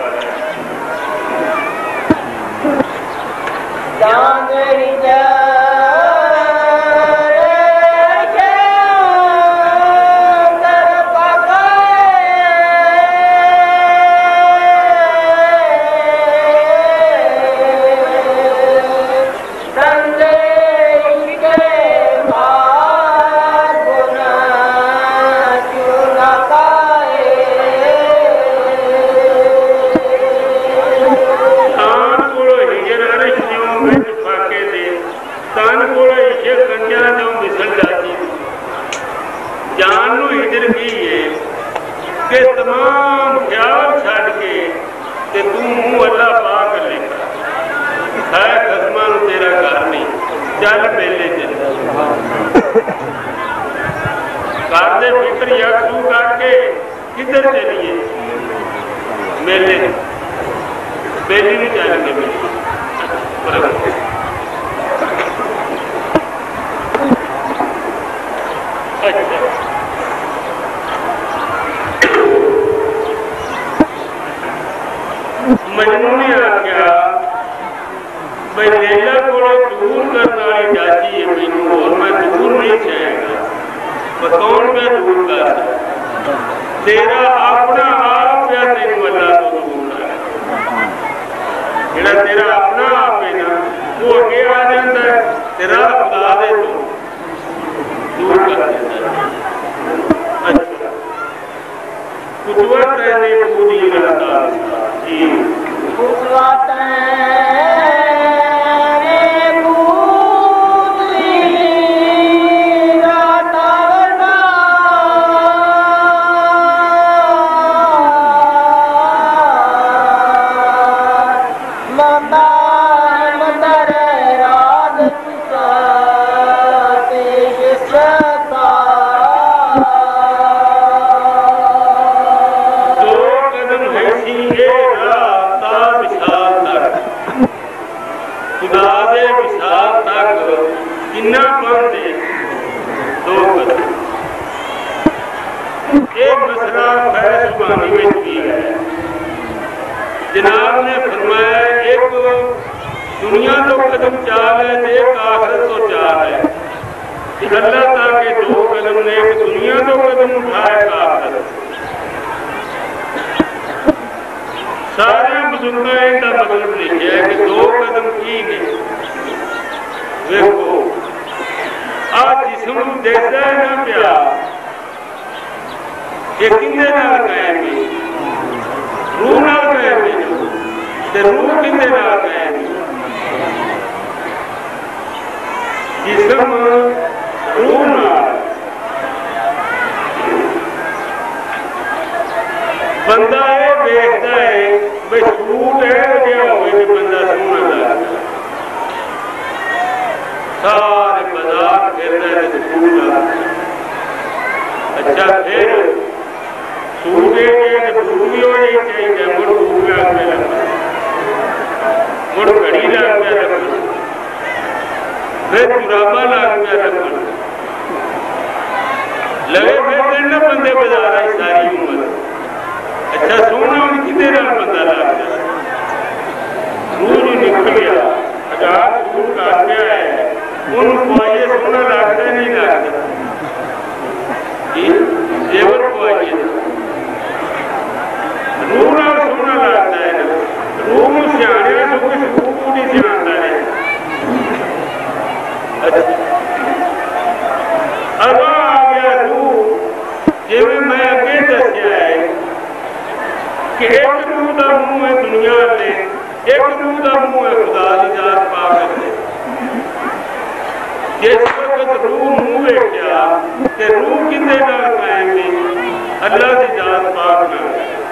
के तमाम ख्याल छड़ के ते तू मुँह अल्लाह पाक लेगा है खसमा तेरा घर नहीं चल मेले चल घर दे फिक्र यकसू करके किधर चलिए मेले मेले नहीं चलेंगे मेले अच्छा मजनू ने आख्या भाई लेला को दूर करने वाली डाची है मैनू और मैं दूर नहीं चाहेगा बताउण मैं दूर कर तेरा अपना आप या तेन अल्लाह तो दूर है जेड़ा तेरा अपना आप है ना वो अगे आ जाता है, तेरा खुदा दे तो दूर कर देता है। अच्छा, कुदवत है पूरी करता जी, कुदवत जनाब ने फरमाया एक दुनिया तो कदम चाल है, एक आखिरत तो चाल है। अल्लाह ताके दो कदम ने, एक दुनिया तो कदम उठाए आखिरत। सारे बुजुर्गों का मतलब लिखा है कि दो कदम की ने। देखो आज जिसम देखता है ना प्यार, ये किंदे नाल कायम है, रूह नाल कायम है, ते रूह किंदे नाल कायम है, जिसम रूह नाल। बंदा ये देखता है भाई सूट है क्या होवे कि बंदा सोना लगता, सारे बाजार फिरता है तो सूट लगता। अच्छा फिर सूट है बूट भी होनी चाहिए, मुड़ बूट लग पे लगता, मुड़ घड़ी लग पे लगता, फिर जुराबा लग पे लगता, लगे फिर ना बंदे बाजार आई सारी उम्र। अच्छा सोना हम कितने नाल बंदा लग जाए, रूह जो निकल गया हजार सूट काट के आया है, उन्होंने खुआइए सोना लगता है नहीं लगता, जेवर खुआइए रूह नाल सोना लगता है ना। रूह में सियाने तो कुछ रूह को नहीं सियाता है। अब आ गया रूह, जिवें मैं अगे दसिया है कि एक रूह का मुंह है दुनिया से, एक रूह का मुंह है खुदा की जात पाक से। जिस वक्त रूह मुंह वेख्या कि रूह किंदे नाल कायम है, अल्लाह की जात पाक नाल।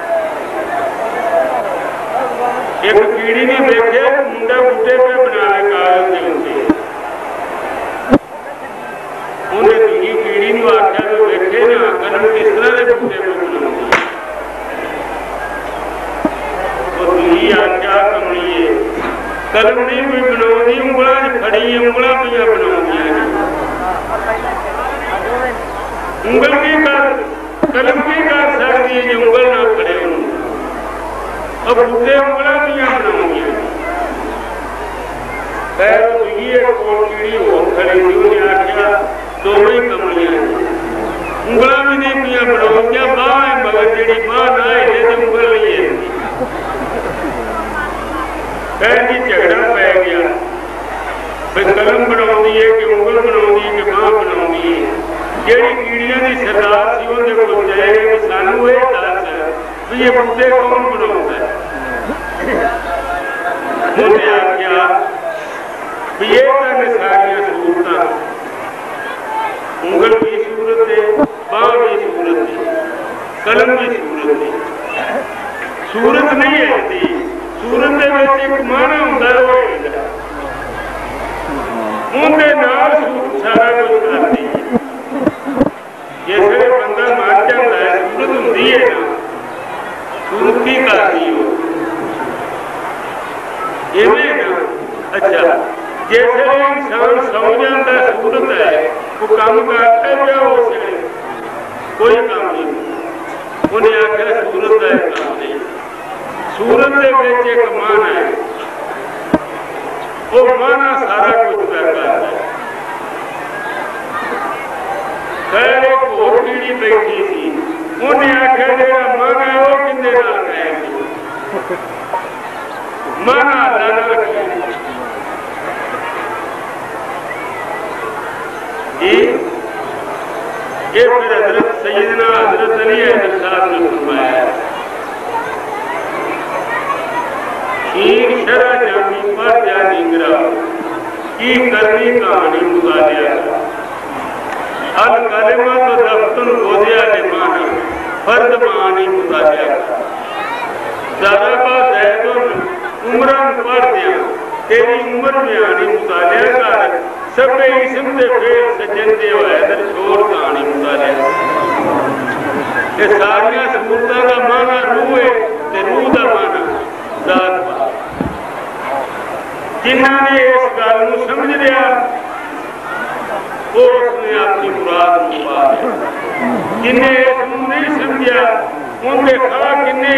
एक कीड़ी ने देखे मुंडा बूटे पे बनाए कागज के उत्ते, उन्हें दूजी कीड़ी ने आख्या कि देखे ना कलम किस तरह के बूटे पे बनाऊंगी। तो दूजी आख्या कमलिए कलम नहीं कोई बनाऊंगी, उंगलां खड़ी उंगलां पियां बनाऊंगियां। उंगल की कर कलम की कर सकती है जो उंगल ना खड़े हो, अब बूटे उंगलां पियां बनाऊंगियां। पैर दूजी एक कोल कीड़ी होर खड़ी थी, उन्हें आख्या दोवें ही कमलियां, उंगलां भी नहीं पियां बनाऊंगियां, बांह है मगर जिहड़ी बांह ना हिले ते उंगल नहीं हिलदी। कहती झगड़ा पै गया भाई कलम बनाउंदी है कि उंगल बनाउंदी है कि बांह बनाउंदी है। जिहड़ी कीड़ियां दी सरदार सी उहदे कोल जाए कि सानू इह दस भी ये बूटे कौन बनाउंदा है। उन्हें आख्या भी ये तां सारियां सूरतां, उंगल भी सूरत है, बांह भी सूरत है, कलम भी सूरत है। सूरत नहीं है दी सूरत दे विच एक माना हुंदा है, उहदे नाल सारा कुछ करदी है। जिसले बंदा मर जाता है सूरत हुंदी है ना, सूरत की करदी हो इवें ना। अच्छा जिसले इंसान सौ जाता है सूरत है, वो काम करता है क्या हो सके कोई काम नहीं। उन्हें आखिर सूरत का काम नहीं, सूरत के विच एक माना है, वो माना सारा कुछ करता है। खैर एक होर कीड़ी बैठी थी, उन्हें आख्या जेड़ा माना है वो किंदे नाल कायम है, माना अल्लाह नाल कायम है। जी ये फिर हजरत सैयदना हजरत अली हैदर साहब ने फरमाया शीर शरा जामी पर जा निगरा की करनी कहानी मुतालिया अल कलिमा तो दफ्तन गोदिया ने माना फर्द मानी मुतालिया ज़राबा ज़ैदुन उम्रन पढ़ दिया तेरी उम्र में आनी मुतालिया कर सबे इसम दे फेल सजन दे हैदर छोड़ कहानी मुतालिया ये सारियां सबूतां दा माना रूह है ते रूह दा माना जात पा जिन्हां ने इस गल नूं समझ लिया वो उसने अपनी मुराद नूं पा लिया जिन्हें इस नूं नहीं समझिया उनके खा किन्ने